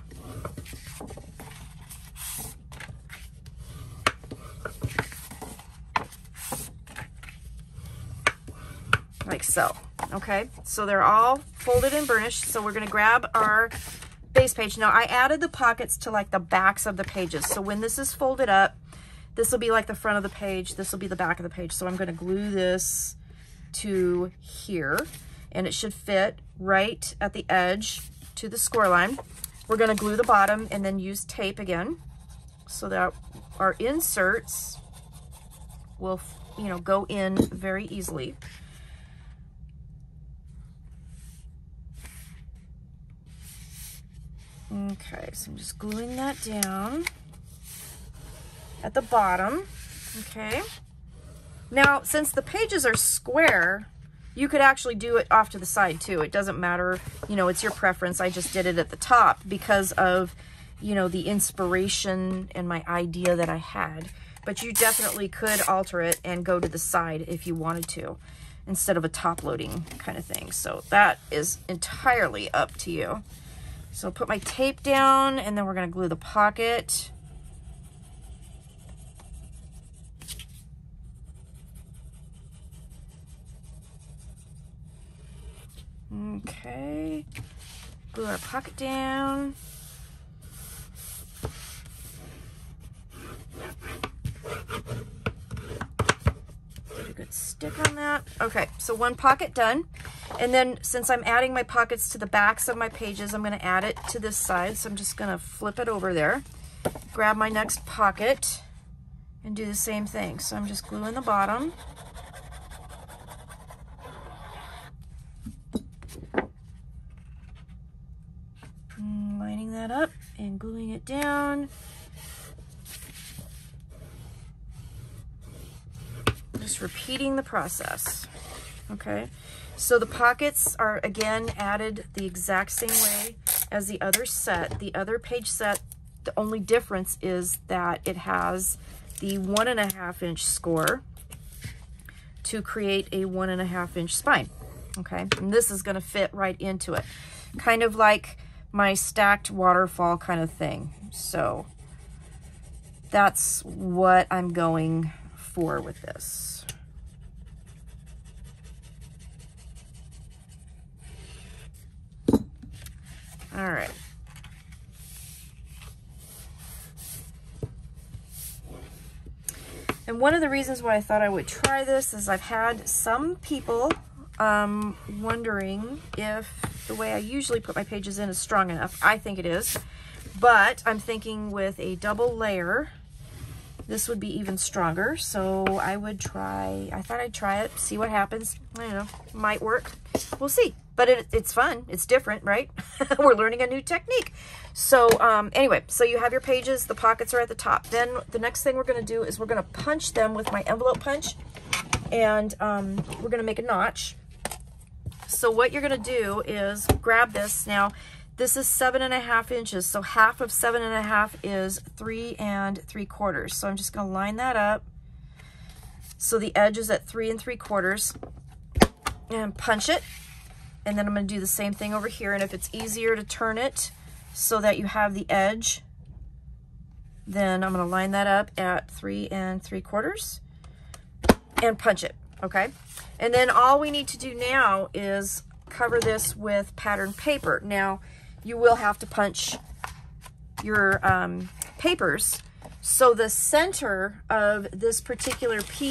Like so. Okay, so they're all folded and burnished. So we're going to grab our base page. Now I added the pockets to like the backs of the pages. So when this is folded up, this will be like the front of the page. This will be the back of the page. So I'm going to glue this to here and it should fit right at the edge to the score line. We're going to glue the bottom and then use tape again so that our inserts will, you know, go in very easily. Okay, so I'm just gluing that down at the bottom. Okay. Now, since the pages are square, you could actually do it off to the side too. It doesn't matter, you know, it's your preference. I just did it at the top because of, you know, the inspiration and my idea that I had. But you definitely could alter it and go to the side if you wanted to, instead of a top loading kind of thing. So that is entirely up to you. So I'll put my tape down and then we're going to glue the pocket. Okay, glue our pocket down. Get a good stick on that. Okay, so one pocket done. And then since I'm adding my pockets to the backs of my pages, I'm going to add it to this side. So I'm just going to flip it over there, grab my next pocket and do the same thing. So I'm just gluing the bottom. Lining that up and gluing it down. Just repeating the process. Okay, so the pockets are again added the exact same way as the other set. The other page set, the only difference is that it has the one and a half inch score to create a one and a half inch spine. Okay, and this is going to fit right into it, kind of like my stacked waterfall kind of thing. So that's what I'm going for with this. All right. And one of the reasons why I thought I would try this is I've had some people um, wondering if the way I usually put my pages in is strong enough. I think it is, but I'm thinking with a double layer, this would be even stronger. So I would try, I thought I'd try it, see what happens. I don't know, might work. We'll see. But it, it's fun. It's different, right? We're learning a new technique. So um, anyway, so you have your pages. The pockets are at the top. Then the next thing we're going to do is we're going to punch them with my envelope punch. And um, we're going to make a notch. So what you're going to do is grab this. Now, this is seven and a half inches. So half of seven and a half is three and three quarters. So I'm just going to line that up. So the edge is at three and three quarters. And punch it. And then I'm going to do the same thing over here. And if it's easier to turn it so that you have the edge, then I'm going to line that up at three and three quarters and punch it. Okay. And then all we need to do now is cover this with patterned paper. Now you will have to punch your um, papers. So the center of this particular piece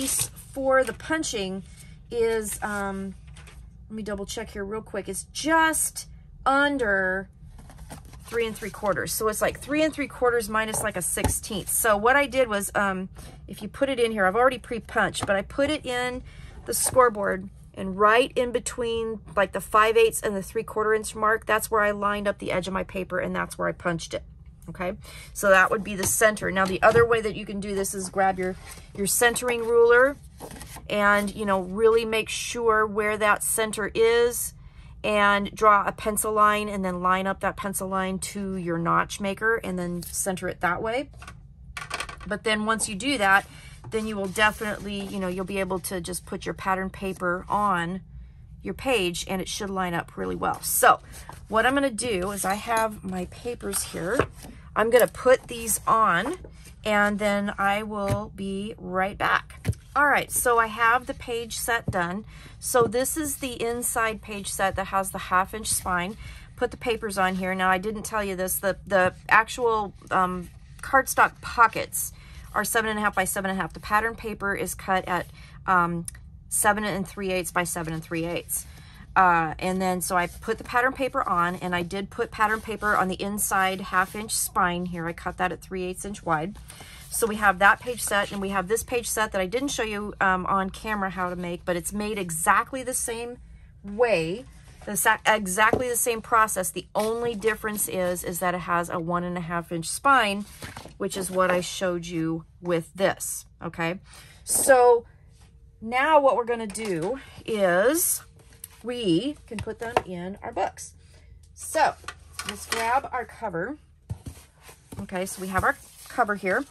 for the punching is, um, let me double check here real quick, it's just under three and three quarters. So it's like three and three quarters minus like a sixteenth. So what I did was, um, if you put it in here, I've already pre-punched, but I put it in the scoreboard, and right in between like the five eighths and the three quarter inch mark, that's where I lined up the edge of my paper, and that's where I punched it. Okay, so that would be the center. Now the other way that you can do this is grab your your centering ruler and, you know, really make sure where that center is, and draw a pencil line, and then line up that pencil line to your notch maker, and then center it that way. But then once you do that, then you will definitely, you know, you'll be able to just put your pattern paper on your page, and it should line up really well. So what I'm going to do is, I have my papers here. I'm going to put these on, and then I will be right back. All right, so I have the page set done. So this is the inside page set that has the half inch spine. Put the papers on here. Now I didn't tell you this, the, the actual um, cardstock pockets are seven and a half by seven and a half. The pattern paper is cut at um, seven and three eighths by seven and three eighths. Uh, and then, so I put the pattern paper on, and I did put pattern paper on the inside half inch spine here. I cut that at three eighths inch wide. So we have that page set, and we have this page set that I didn't show you um, on camera how to make, but it's made exactly the same way, the, exactly the same process. The only difference is, is that it has a one and a half inch spine, which is what I showed you with this, okay? So now what we're gonna do is we can put them in our books. So let's grab our cover. Okay, so we have our cover here.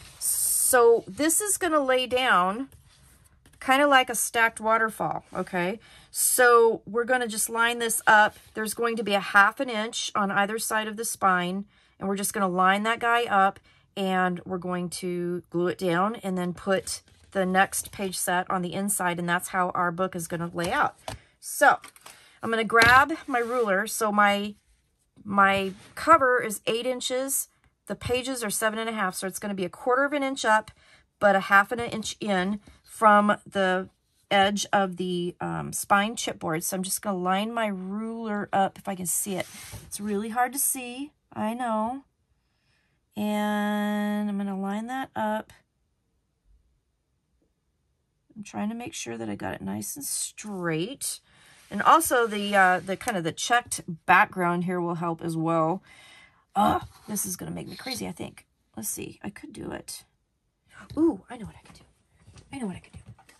So this is going to lay down kind of like a stacked waterfall, okay? So we're going to just line this up. There's going to be a half an inch on either side of the spine, and we're just going to line that guy up, and we're going to glue it down, and then put the next page set on the inside, and that's how our book is going to lay out. So I'm going to grab my ruler. So my, my cover is eight inches. The pages are seven and a half, so it's going to be a quarter of an inch up, but a half an inch in from the edge of the um, spine chipboard. So I'm just going to line my ruler up if I can see it. It's really hard to see, I know. And I'm going to line that up. I'm trying to make sure that I got it nice and straight. And also the uh, the kind of the checked background here will help as well. Oh, this is going to make me crazy, I think. Let's see. I could do it. Ooh, I know what I could do. I know what I could do.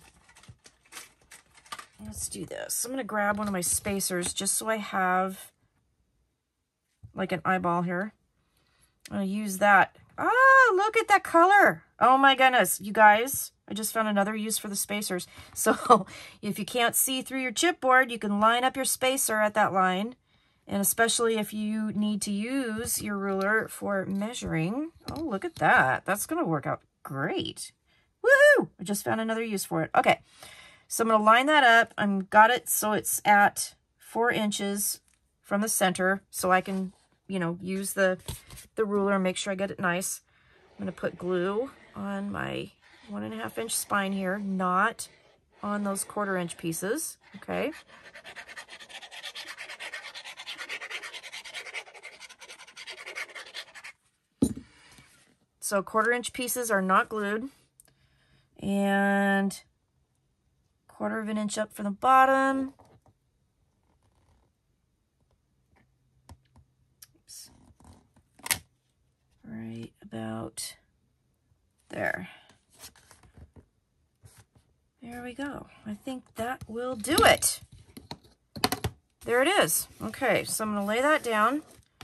Let's do this. I'm going to grab one of my spacers just so I have like an eyeball here. I'm going to use that. Ah, look at that color. Oh my goodness, you guys. I just found another use for the spacers. So if you can't see through your chipboard, you can line up your spacer at that line. And especially if you need to use your ruler for measuring. Oh, look at that. That's going to work out great. Woo! I just found another use for it. Okay. So I'm going to line that up. I've got it so it's at four inches from the center. So I can, you know, use the, the ruler and make sure I get it nice. I'm going to put glue on my one and a half inch spine here, not on those quarter inch pieces. Okay. So quarter inch pieces are not glued, and quarter of an inch up from the bottom. Oops. Right about there. There we go. I think that will do it. There it is. Okay, so I'm going to lay that down.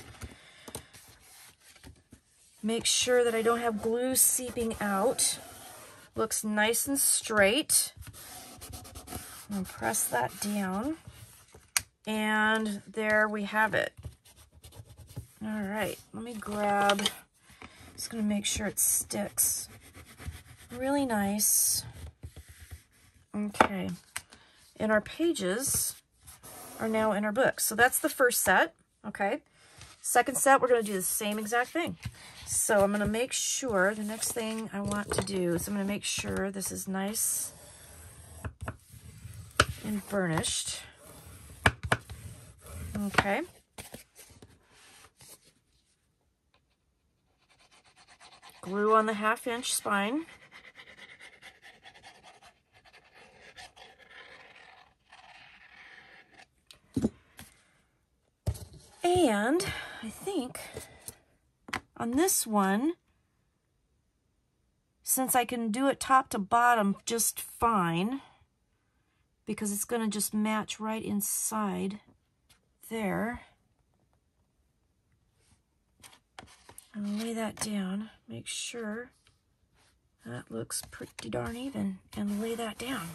Make sure that I don't have glue seeping out. Looks nice and straight. I'm gonna press that down. And there we have it. All right, let me grab, just gonna make sure it sticks really nice. Okay, and our pages are now in our book. So that's the first set, okay? Second set, we're gonna do the same exact thing. So I'm going to make sure, the next thing I want to do is I'm going to make sure this is nice and burnished. Okay. Glue on the half inch spine. And I think on this one, since I can do it top to bottom just fine, because it's going to just match right inside there, I'll lay that down, make sure that looks pretty darn even, and lay that down.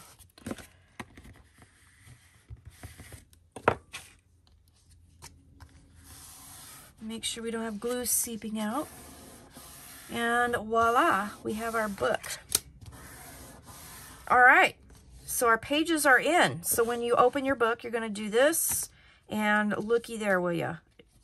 Make sure we don't have glue seeping out. And voila, we have our book. All right, so our pages are in. So when you open your book, you're gonna do this, and looky there, will ya?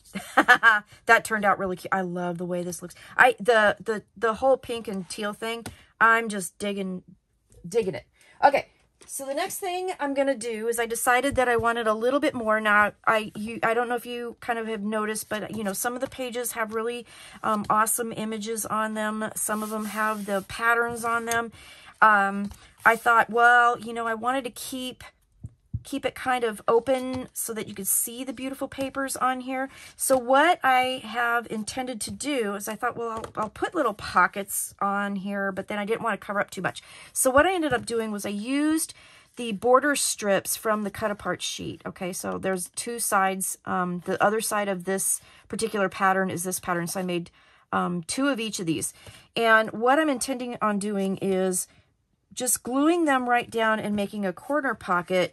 That turned out really cute. I love the way this looks. I the the the whole pink and teal thing, I'm just digging digging it. Okay. So the next thing I'm going to do is I decided that I wanted a little bit more. Now, I you, I don't know if you kind of have noticed, but, you know, some of the pages have really um, awesome images on them. Some of them have the patterns on them. Um, I thought, well, you know, I wanted to keep keep it kind of open so that you could see the beautiful papers on here. So what I have intended to do is I thought, well, I'll, I'll put little pockets on here, but then I didn't want to cover up too much. So what I ended up doing was I used the border strips from the cut apart sheet. Okay, so there's two sides. Um, the other side of this particular pattern is this pattern. So I made um, two of each of these. And what I'm intending on doing is just gluing them right down and making a corner pocket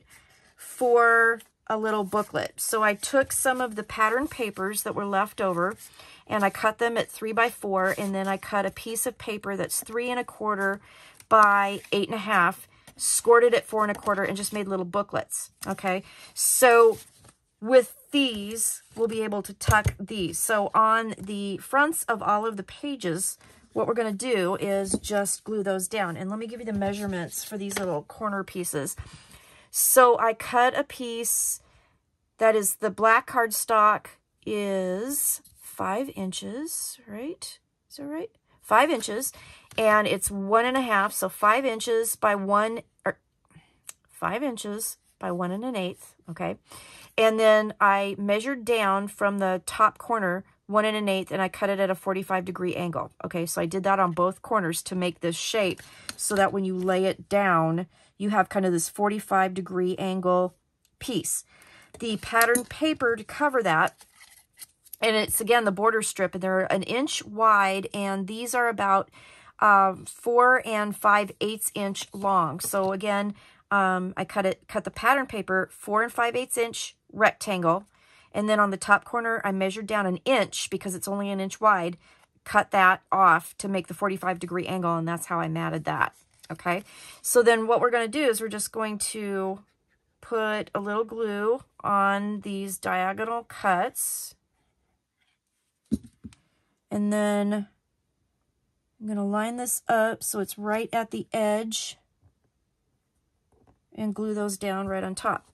for a little booklet. So I took some of the pattern papers that were left over and I cut them at three by four, and then I cut a piece of paper that's three and a quarter by eight and a half, scored it at four and a quarter, and just made little booklets. Okay, so with these, we'll be able to tuck these. So on the fronts of all of the pages, what we're going to do is just glue those down. And let me give you the measurements for these little corner pieces. So I cut a piece that is, the black cardstock is five inches, right? Is that right? Five inches, and it's one and a half. So five inches by one, or five inches by one and an eighth. Okay. And then I measured down from the top corner one and an eighth, and I cut it at a forty-five degree angle. Okay. So I did that on both corners to make this shape so that when you lay it down, you have kind of this forty-five degree angle piece. The pattern paper to cover that, and it's, again, the border strip, and they're an inch wide, and these are about uh, four and five eighths inch long. So again, um, I cut it, cut the pattern paper four and five eighths inch rectangle, and then on the top corner, I measured down an inch because it's only an inch wide, cut that off to make the forty-five degree angle, and that's how I matted that. Okay, so then what we're going to do is we're just going to put a little glue on these diagonal cuts. And then I'm going to line this up so it's right at the edge and glue those down right on top.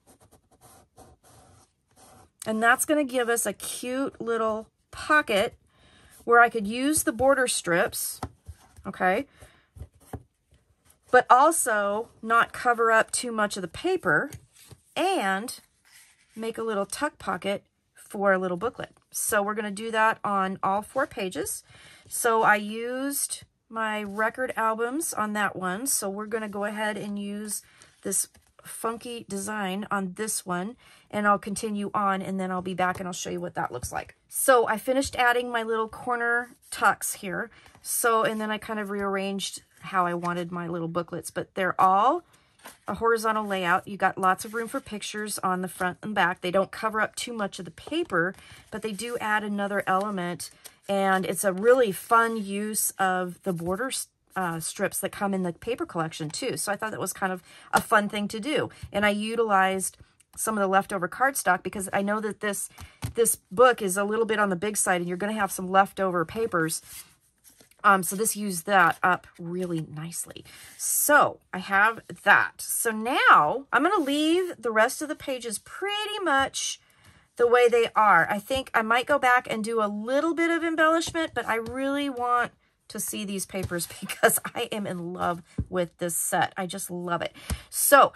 And that's going to give us a cute little pocket where I could use the border strips, okay, but also not cover up too much of the paper and make a little tuck pocket for a little booklet. So we're going to do that on all four pages. So I used my record albums on that one. So we're going to go ahead and use this funky design on this one, and I'll continue on, and then I'll be back and I'll show you what that looks like. So I finished adding my little corner tucks here. So, and then I kind of rearranged how I wanted my little booklets, but they're all a horizontal layout. You got lots of room for pictures on the front and back. They don't cover up too much of the paper, but they do add another element, and it's a really fun use of the border uh, strips that come in the paper collection too. So I thought that was kind of a fun thing to do, and I utilized some of the leftover cardstock because I know that this this book is a little bit on the big side, and you're going to have some leftover papers. Um, so this used that up really nicely. So I have that. So now I'm going to leave the rest of the pages pretty much the way they are. I think I might go back and do a little bit of embellishment, but I really want to see these papers because I am in love with this set. I just love it. So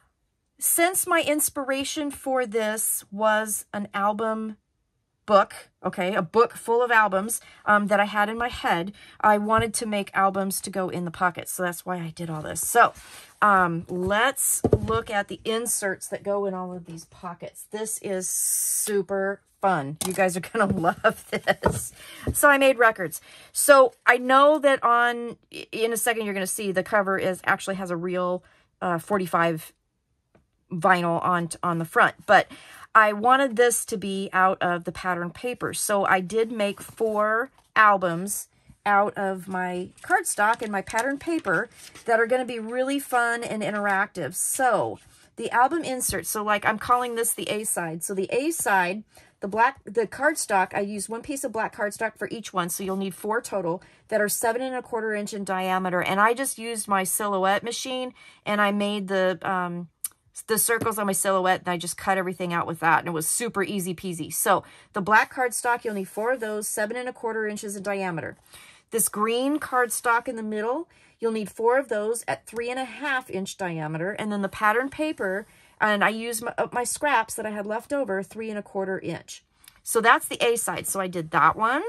since my inspiration for this was an album book, okay, a book full of albums um, that I had in my head, I wanted to make albums to go in the pockets. So that's why I did all this. So um, let's look at the inserts that go in all of these pockets. This is super fun. You guys are going to love this. So I made records. So I know that on, in a second, you're going to see the cover is actually has a real uh, forty-five vinyl on, on the front, but I wanted this to be out of the pattern paper. So I did make four albums out of my cardstock and my pattern paper that are going to be really fun and interactive. So the album insert, so like I'm calling this the A side. So the A side, the black, the cardstock, I used one piece of black cardstock for each one. So you'll need four total that are seven and a quarter inch in diameter. And I just used my Silhouette machine and I made the, um, the circles on my Silhouette, and I just cut everything out with that, and it was super easy peasy. So the black cardstock, you'll need four of those, seven and a quarter inches in diameter. This green cardstock in the middle, you'll need four of those at three and a half inch diameter, and then the pattern paper, and I used my, my scraps that I had left over, three and a quarter inch. So that's the A side. So I did that one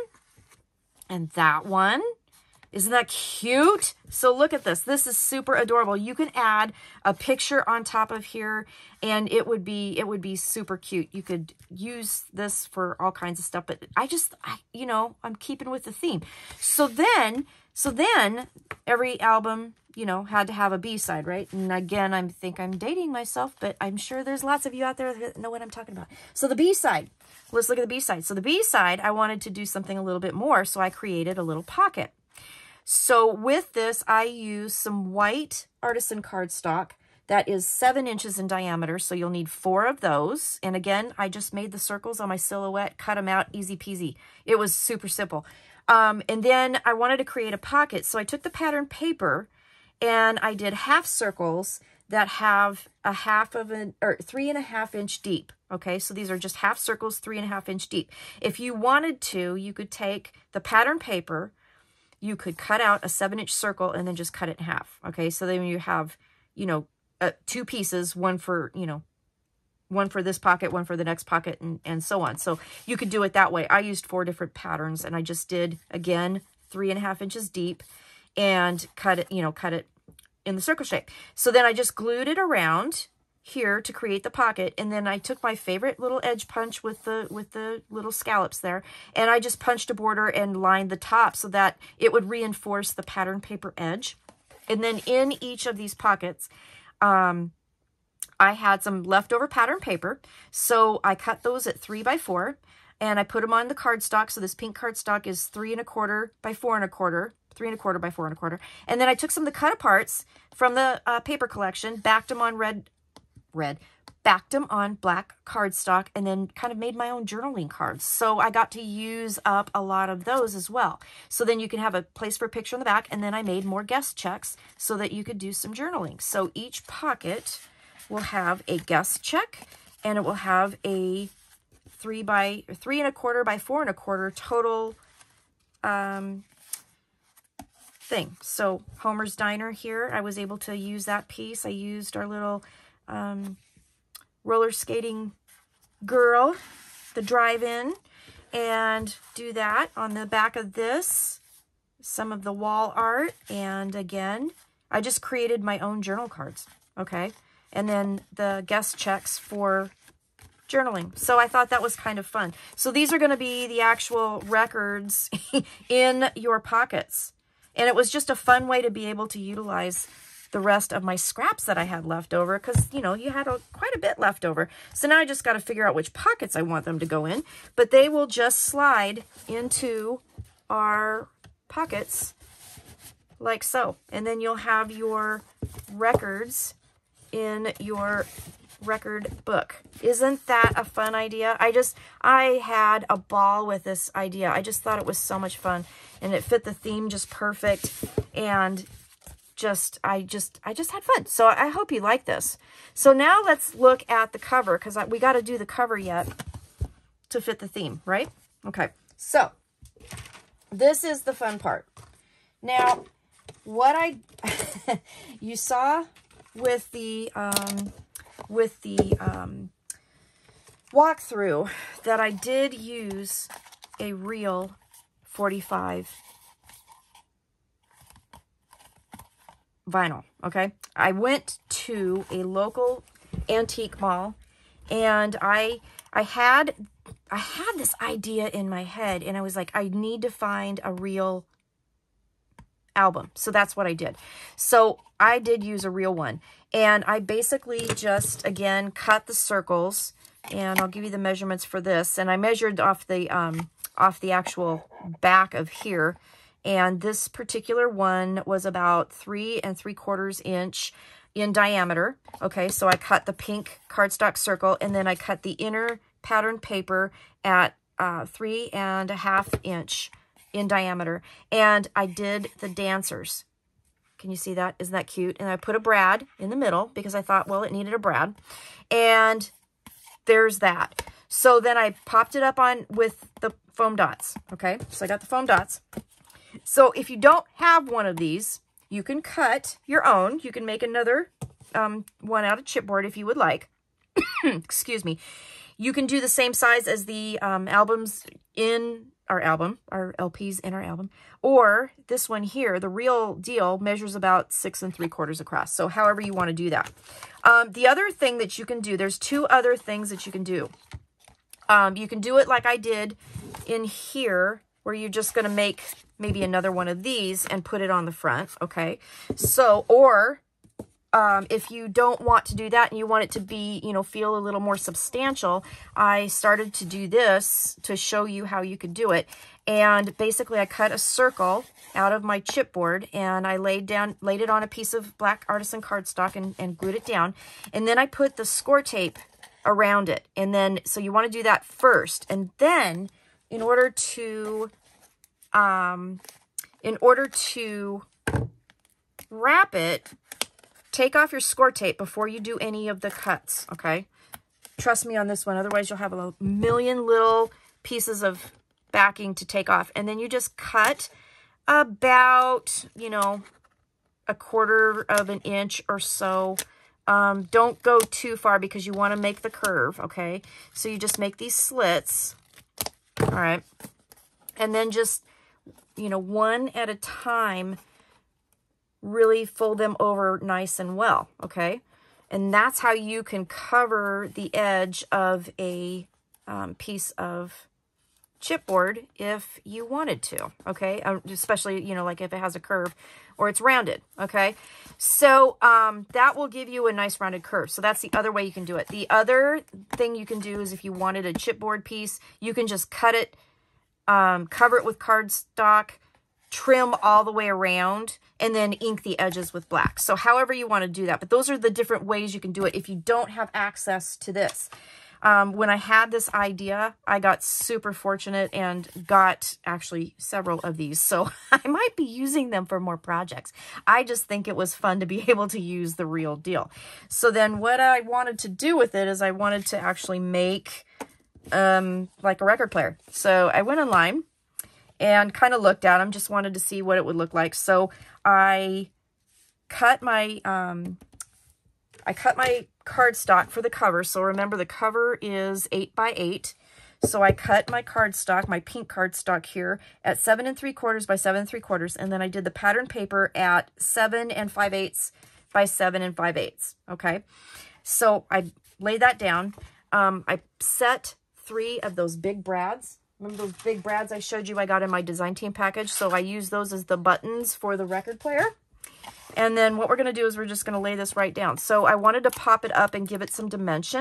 and that one. Isn't that cute? So look at this. This is super adorable. You can add a picture on top of here and it would be, it would be super cute. You could use this for all kinds of stuff, but I just, I, you know, I'm keeping with the theme. So then, so then every album, you know, had to have a B side, right? And again, I think I'm dating myself, but I'm sure there's lots of you out there that know what I'm talking about. So the B side, let's look at the B side. So the B side, I wanted to do something a little bit more. So I created a little pocket. So with this, I use some white artisan cardstock that is seven inches in diameter. So you'll need four of those. And again, I just made the circles on my Silhouette, cut them out, easy peasy. It was super simple. Um, and then I wanted to create a pocket. So I took the pattern paper and I did half circles that have a half of an, or three and a half inch deep. Okay, so these are just half circles, three and a half inch deep. If you wanted to, you could take the pattern paper, you could cut out a seven inch circle and then just cut it in half. Okay, so then you have, you know, uh, two pieces, one for, you know, one for this pocket, one for the next pocket, and, and so on. So you could do it that way. I used four different patterns and I just did, again, three and a half inches deep and cut it, you know, cut it in the circle shape. So then I just glued it around here to create the pocket, and then I took my favorite little edge punch with the with the little scallops there, and I just punched a border and lined the top so that it would reinforce the pattern paper edge. And then in each of these pockets, um, I had some leftover pattern paper, so I cut those at three by four, and I put them on the cardstock. So this pink cardstock is three and a quarter by four and a quarter, three and a quarter by four and a quarter. And then I took some of the cut aparts from the uh, paper collection, backed them on red. red, backed them on black cardstock, and then kind of made my own journaling cards. So I got to use up a lot of those as well. So then you can have a place for a picture on the back, and then I made more guest checks so that you could do some journaling. So each pocket will have a guest check, and it will have a three by three and a quarter by four and a quarter total um, thing. So Homer's Diner here, I was able to use that piece. I used our little Um, roller skating girl, the drive-in, and do that on the back of this, some of the wall art, and again, I just created my own journal cards, okay, and then the guest checks for journaling. So I thought that was kind of fun. So these are going to be the actual records in your pockets, and it was just a fun way to be able to utilize the rest of my scraps that I had left over, because, you know, you had a, quite a bit left over. So now I just got to figure out which pockets I want them to go in, but they will just slide into our pockets like so. And then you'll have your records in your record book. Isn't that a fun idea? I just, I had a ball with this idea. I just thought it was so much fun, and it fit the theme just perfect, and just, I just, I just had fun. So I hope you like this. So now let's look at the cover, because we got to do the cover yet to fit the theme, right? Okay, so this is the fun part. Now, what I, you saw with the, um, with the um, walkthrough that I did use a real forty-five vinyl, okay? I went to a local antique mall, and I, I had, I had this idea in my head, and I was like, I need to find a real album. So that's what I did. So I did use a real one, and I basically just, again, cut the circles, and I'll give you the measurements for this. And I measured off the, um, off the actual back of here. And this particular one was about three and three quarters inch in diameter. Okay. So I cut the pink cardstock circle, and then I cut the inner pattern paper at, uh, three and a half inch in diameter, and I did the dancers. Can you see that? Isn't that cute? And I put a brad in the middle because I thought, well, it needed a brad, and there's that. So then I popped it up on with the foam dots. Okay, so I got the foam dots. So if you don't have one of these, you can cut your own. You can make another um, one out of chipboard if you would like. Excuse me. You can do the same size as the um, albums in our album, our L Ps in our album, or this one here, the real deal, measures about six and three quarters across. So however you want to do that. Um, the other thing that you can do, there's two other things that you can do. Um, you can do it like I did in here, where you're just going to make maybe another one of these and put it on the front. Okay. So, or Um, if you don't want to do that and you want it to be, you know, feel a little more substantial, I started to do this to show you how you could do it. And basically I cut a circle out of my chipboard, and I laid down, laid it on a piece of black artisan cardstock and, and glued it down. And then I put the score tape around it. And then, so you want to do that first. And then in order to, um, in order to wrap it, take off your score tape before you do any of the cuts, okay? Trust me on this one, otherwise you'll have a million little pieces of backing to take off. And then you just cut about, you know, a quarter of an inch or so. Um, don't go too far because you want to make the curve, okay? So you just make these slits, all right? And then just, you know, one at a time, really fold them over nice and well, okay? And that's how you can cover the edge of a um, piece of chipboard if you wanted to, okay? Um, especially, you know, like if it has a curve or it's rounded, okay? So um, that will give you a nice rounded curve. So that's the other way you can do it. The other thing you can do is if you wanted a chipboard piece, you can just cut it, um, cover it with cardstock, trim all the way around, and then ink the edges with black. So however you want to do that. But those are the different ways you can do it if you don't have access to this. Um, when I had this idea, I got super fortunate and got actually several of these. So I might be using them for more projects. I just think it was fun to be able to use the real deal. So then what I wanted to do with it is I wanted to actually make um, like a record player. So I went online and kind of looked at them, just wanted to see what it would look like. So I cut my, um, I cut my cardstock for the cover. So remember the cover is eight by eight. So I cut my cardstock, my pink cardstock here at seven and three quarters by seven and three quarters. And then I did the pattern paper at seven and five eighths by seven and five eighths. Okay. So I laid that down. Um, I set three of those big brads. Remember those big brads I showed you I got in my design team package? So I use those as the buttons for the record player. And then what we're going to do is we're just going to lay this right down. So I wanted to pop it up and give it some dimension.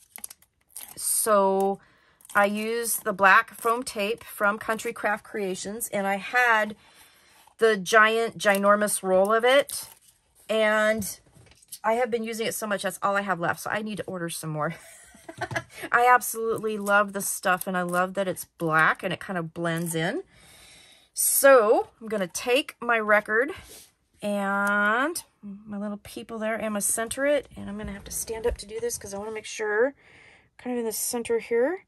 So I used the black foam tape from Country Craft Creations, and I had the giant, ginormous roll of it. And I have been using it so much, that's all I have left. So I need to order some more. I absolutely love the stuff, and I love that it's black and it kind of blends in. So I'm going to take my record and my little people there, and I'm going to center it, and I'm going to have to stand up to do this because I want to make sure kind of in the center here.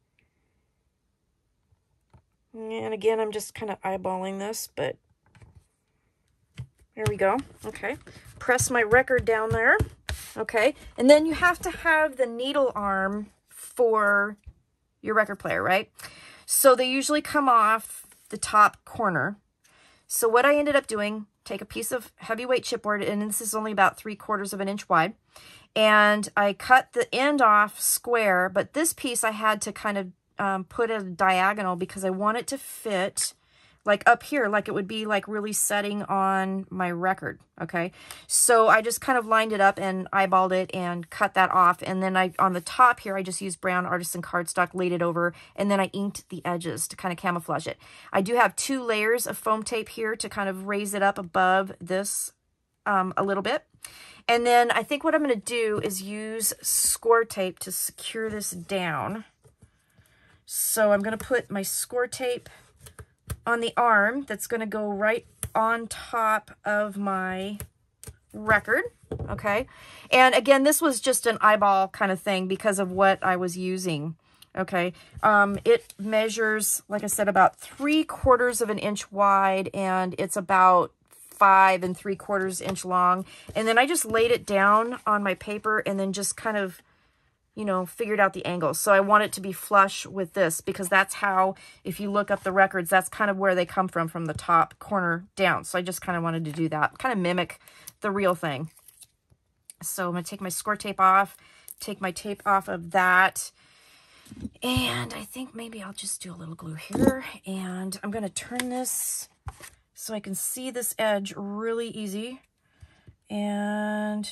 And again, I'm just kind of eyeballing this, but there we go. Okay. Press my record down there. Okay. And then you have to have the needle arm for your record player, right? So they usually come off the top corner. So what I ended up doing, take a piece of heavyweight chipboard, and this is only about three quarters of an inch wide, and I cut the end off square, but this piece I had to kind of um, put a diagonal because I want it to fit like up here, like it would be like really setting on my record. Okay. So I just kind of lined it up and eyeballed it and cut that off. And then I, on the top here, I just used brown artisan cardstock, laid it over, and then I inked the edges to kind of camouflage it. I do have two layers of foam tape here to kind of raise it up above this um, a little bit. And then I think what I'm going to do is use score tape to secure this down. So I'm going to put my score tape on the arm that's going to go right on top of my record. Okay. And again, this was just an eyeball kind of thing because of what I was using. Okay. Um, it measures, like I said, about three quarters of an inch wide, and it's about five and three quarters inch long. And then I just laid it down on my paper and then just kind of, you know, figured out the angle. So I want it to be flush with this because that's how, if you look up the records, that's kind of where they come from, from the top corner down. So I just kind of wanted to do that, kind of mimic the real thing. So I'm going to take my score tape off, take my tape off of that. And I think maybe I'll just do a little glue here. And I'm going to turn this so I can see this edge really easy. And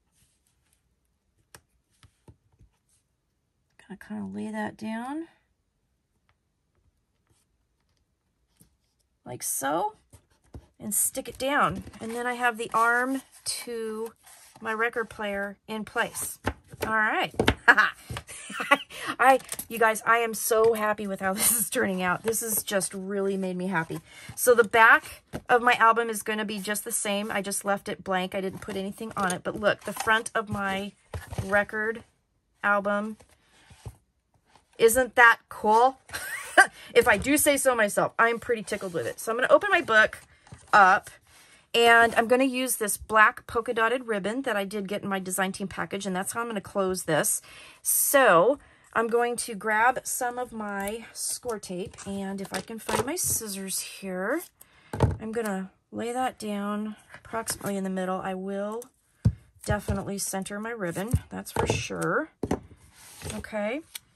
I kind of lay that down like so and stick it down. And then I have the arm to my record player in place. All right. I, you guys, I am so happy with how this is turning out. This has just really made me happy. So the back of my album is going to be just the same. I just left it blank. I didn't put anything on it. But look, the front of my record album, isn't that cool? If I do say so myself, I'm pretty tickled with it. So I'm going to open my book up, and I'm going to use this black polka dotted ribbon that I did get in my design team package, and that's how I'm going to close this. So I'm going to grab some of my score tape, and if I can find my scissors here, I'm going to lay that down approximately in the middle. I will definitely center my ribbon, that's for sure. Okay.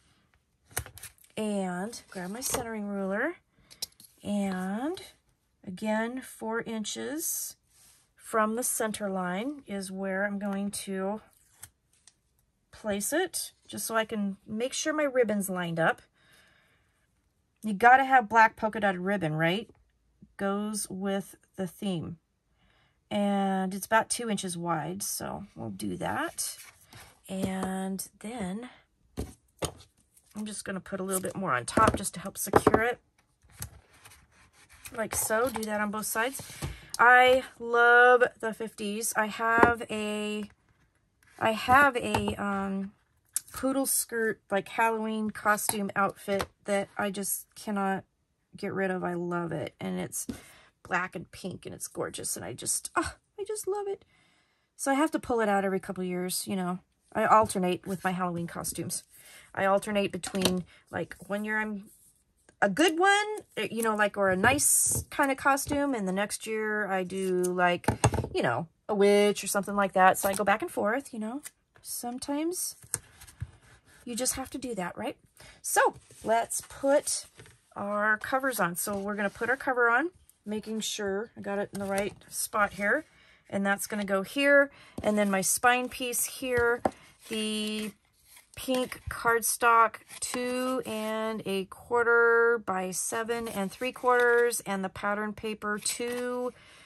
And grab my centering ruler, and again, four inches from the center line is where I'm going to place it, just so I can make sure my ribbon's lined up. You got to have black polka dotted ribbon, right? Goes with the theme. And it's about two inches wide, so we'll do that. And then I'm just going to put a little bit more on top just to help secure it. Like so. Do that on both sides. I love the fifties. I have a, I have a um, poodle skirt, like Halloween costume outfit that I just cannot get rid of. I love it. And it's black and pink and it's gorgeous. And I just, oh, I just love it. So I have to pull it out every couple of years, you know. I alternate with my Halloween costumes. I alternate between, like, one year I'm a good one, you know, like, or a nice kind of costume, and the next year I do, like, you know, a witch or something like that. So I go back and forth, you know. Sometimes you just have to do that, right? So let's put our covers on. So we're going to put our cover on, making sure I got it in the right spot here. And that's going to go here. And then my spine piece here, the pink cardstock, two and a quarter by seven and three quarters, and the pattern paper, two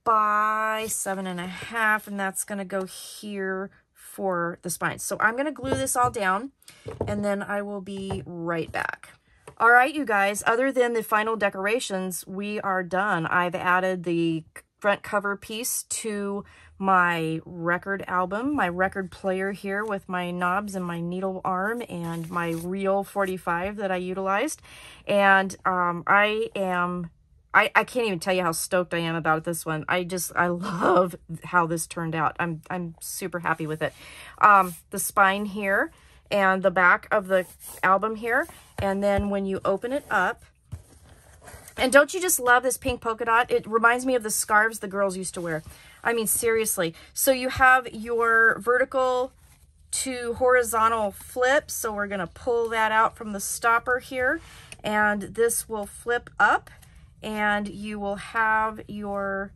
by seven and a half, and that's gonna go here for the spine. So I'm gonna glue this all down, and then I will be right back. All right, you guys, other than the final decorations, we are done. I've added the front cover piece to my record album, my record player here with my knobs and my needle arm and my real forty-five that I utilized. And um, I am, I, I can't even tell you how stoked I am about this one. I just, I love how this turned out. I'm, I'm super happy with it. Um, the spine here and the back of the album here. And then when you open it up, and don't you just love this pink polka dot? It reminds me of the scarves the girls used to wear. I mean, seriously. So you have your vertical to horizontal flip. So we're going to pull that out from the stopper here. And this will flip up. And you will have your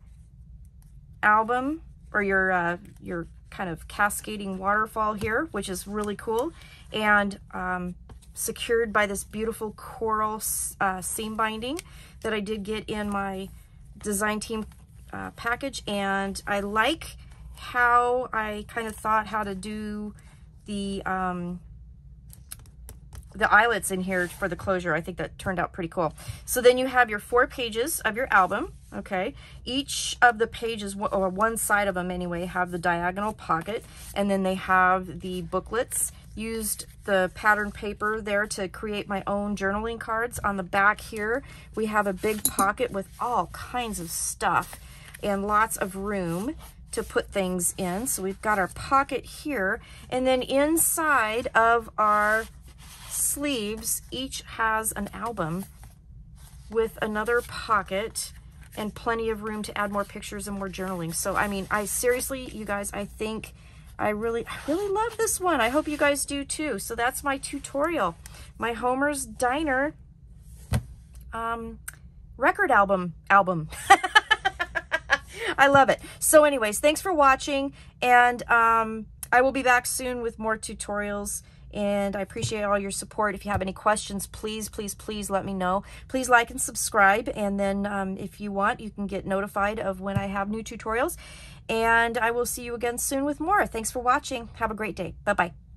album or your, uh, your kind of cascading waterfall here, which is really cool. And um, secured by this beautiful coral uh, seam binding that I did get in my design team uh, package. And I like how I kind of thought how to do the um, the eyelets in here for the closure. I think that turned out pretty cool. So then you have your four pages of your album, okay? Each of the pages, or one side of them anyway, have the diagonal pocket, and then they have the booklets. Used the pattern paper there to create my own journaling cards. On the back here, we have a big pocket with all kinds of stuff and lots of room to put things in. So we've got our pocket here, and then inside of our sleeves, each has an album with another pocket and plenty of room to add more pictures and more journaling. So, I mean, I seriously, you guys, I think I really, I really love this one. I hope you guys do too. So that's my tutorial, my Homer's Diner um, record album, album. I love it. So anyways, thanks for watching, and um, I will be back soon with more tutorials. And I appreciate all your support. If you have any questions, please, please, please let me know. Please like and subscribe. And then um, if you want, you can get notified of when I have new tutorials. And I will see you again soon with more. Thanks for watching. Have a great day. Bye-bye.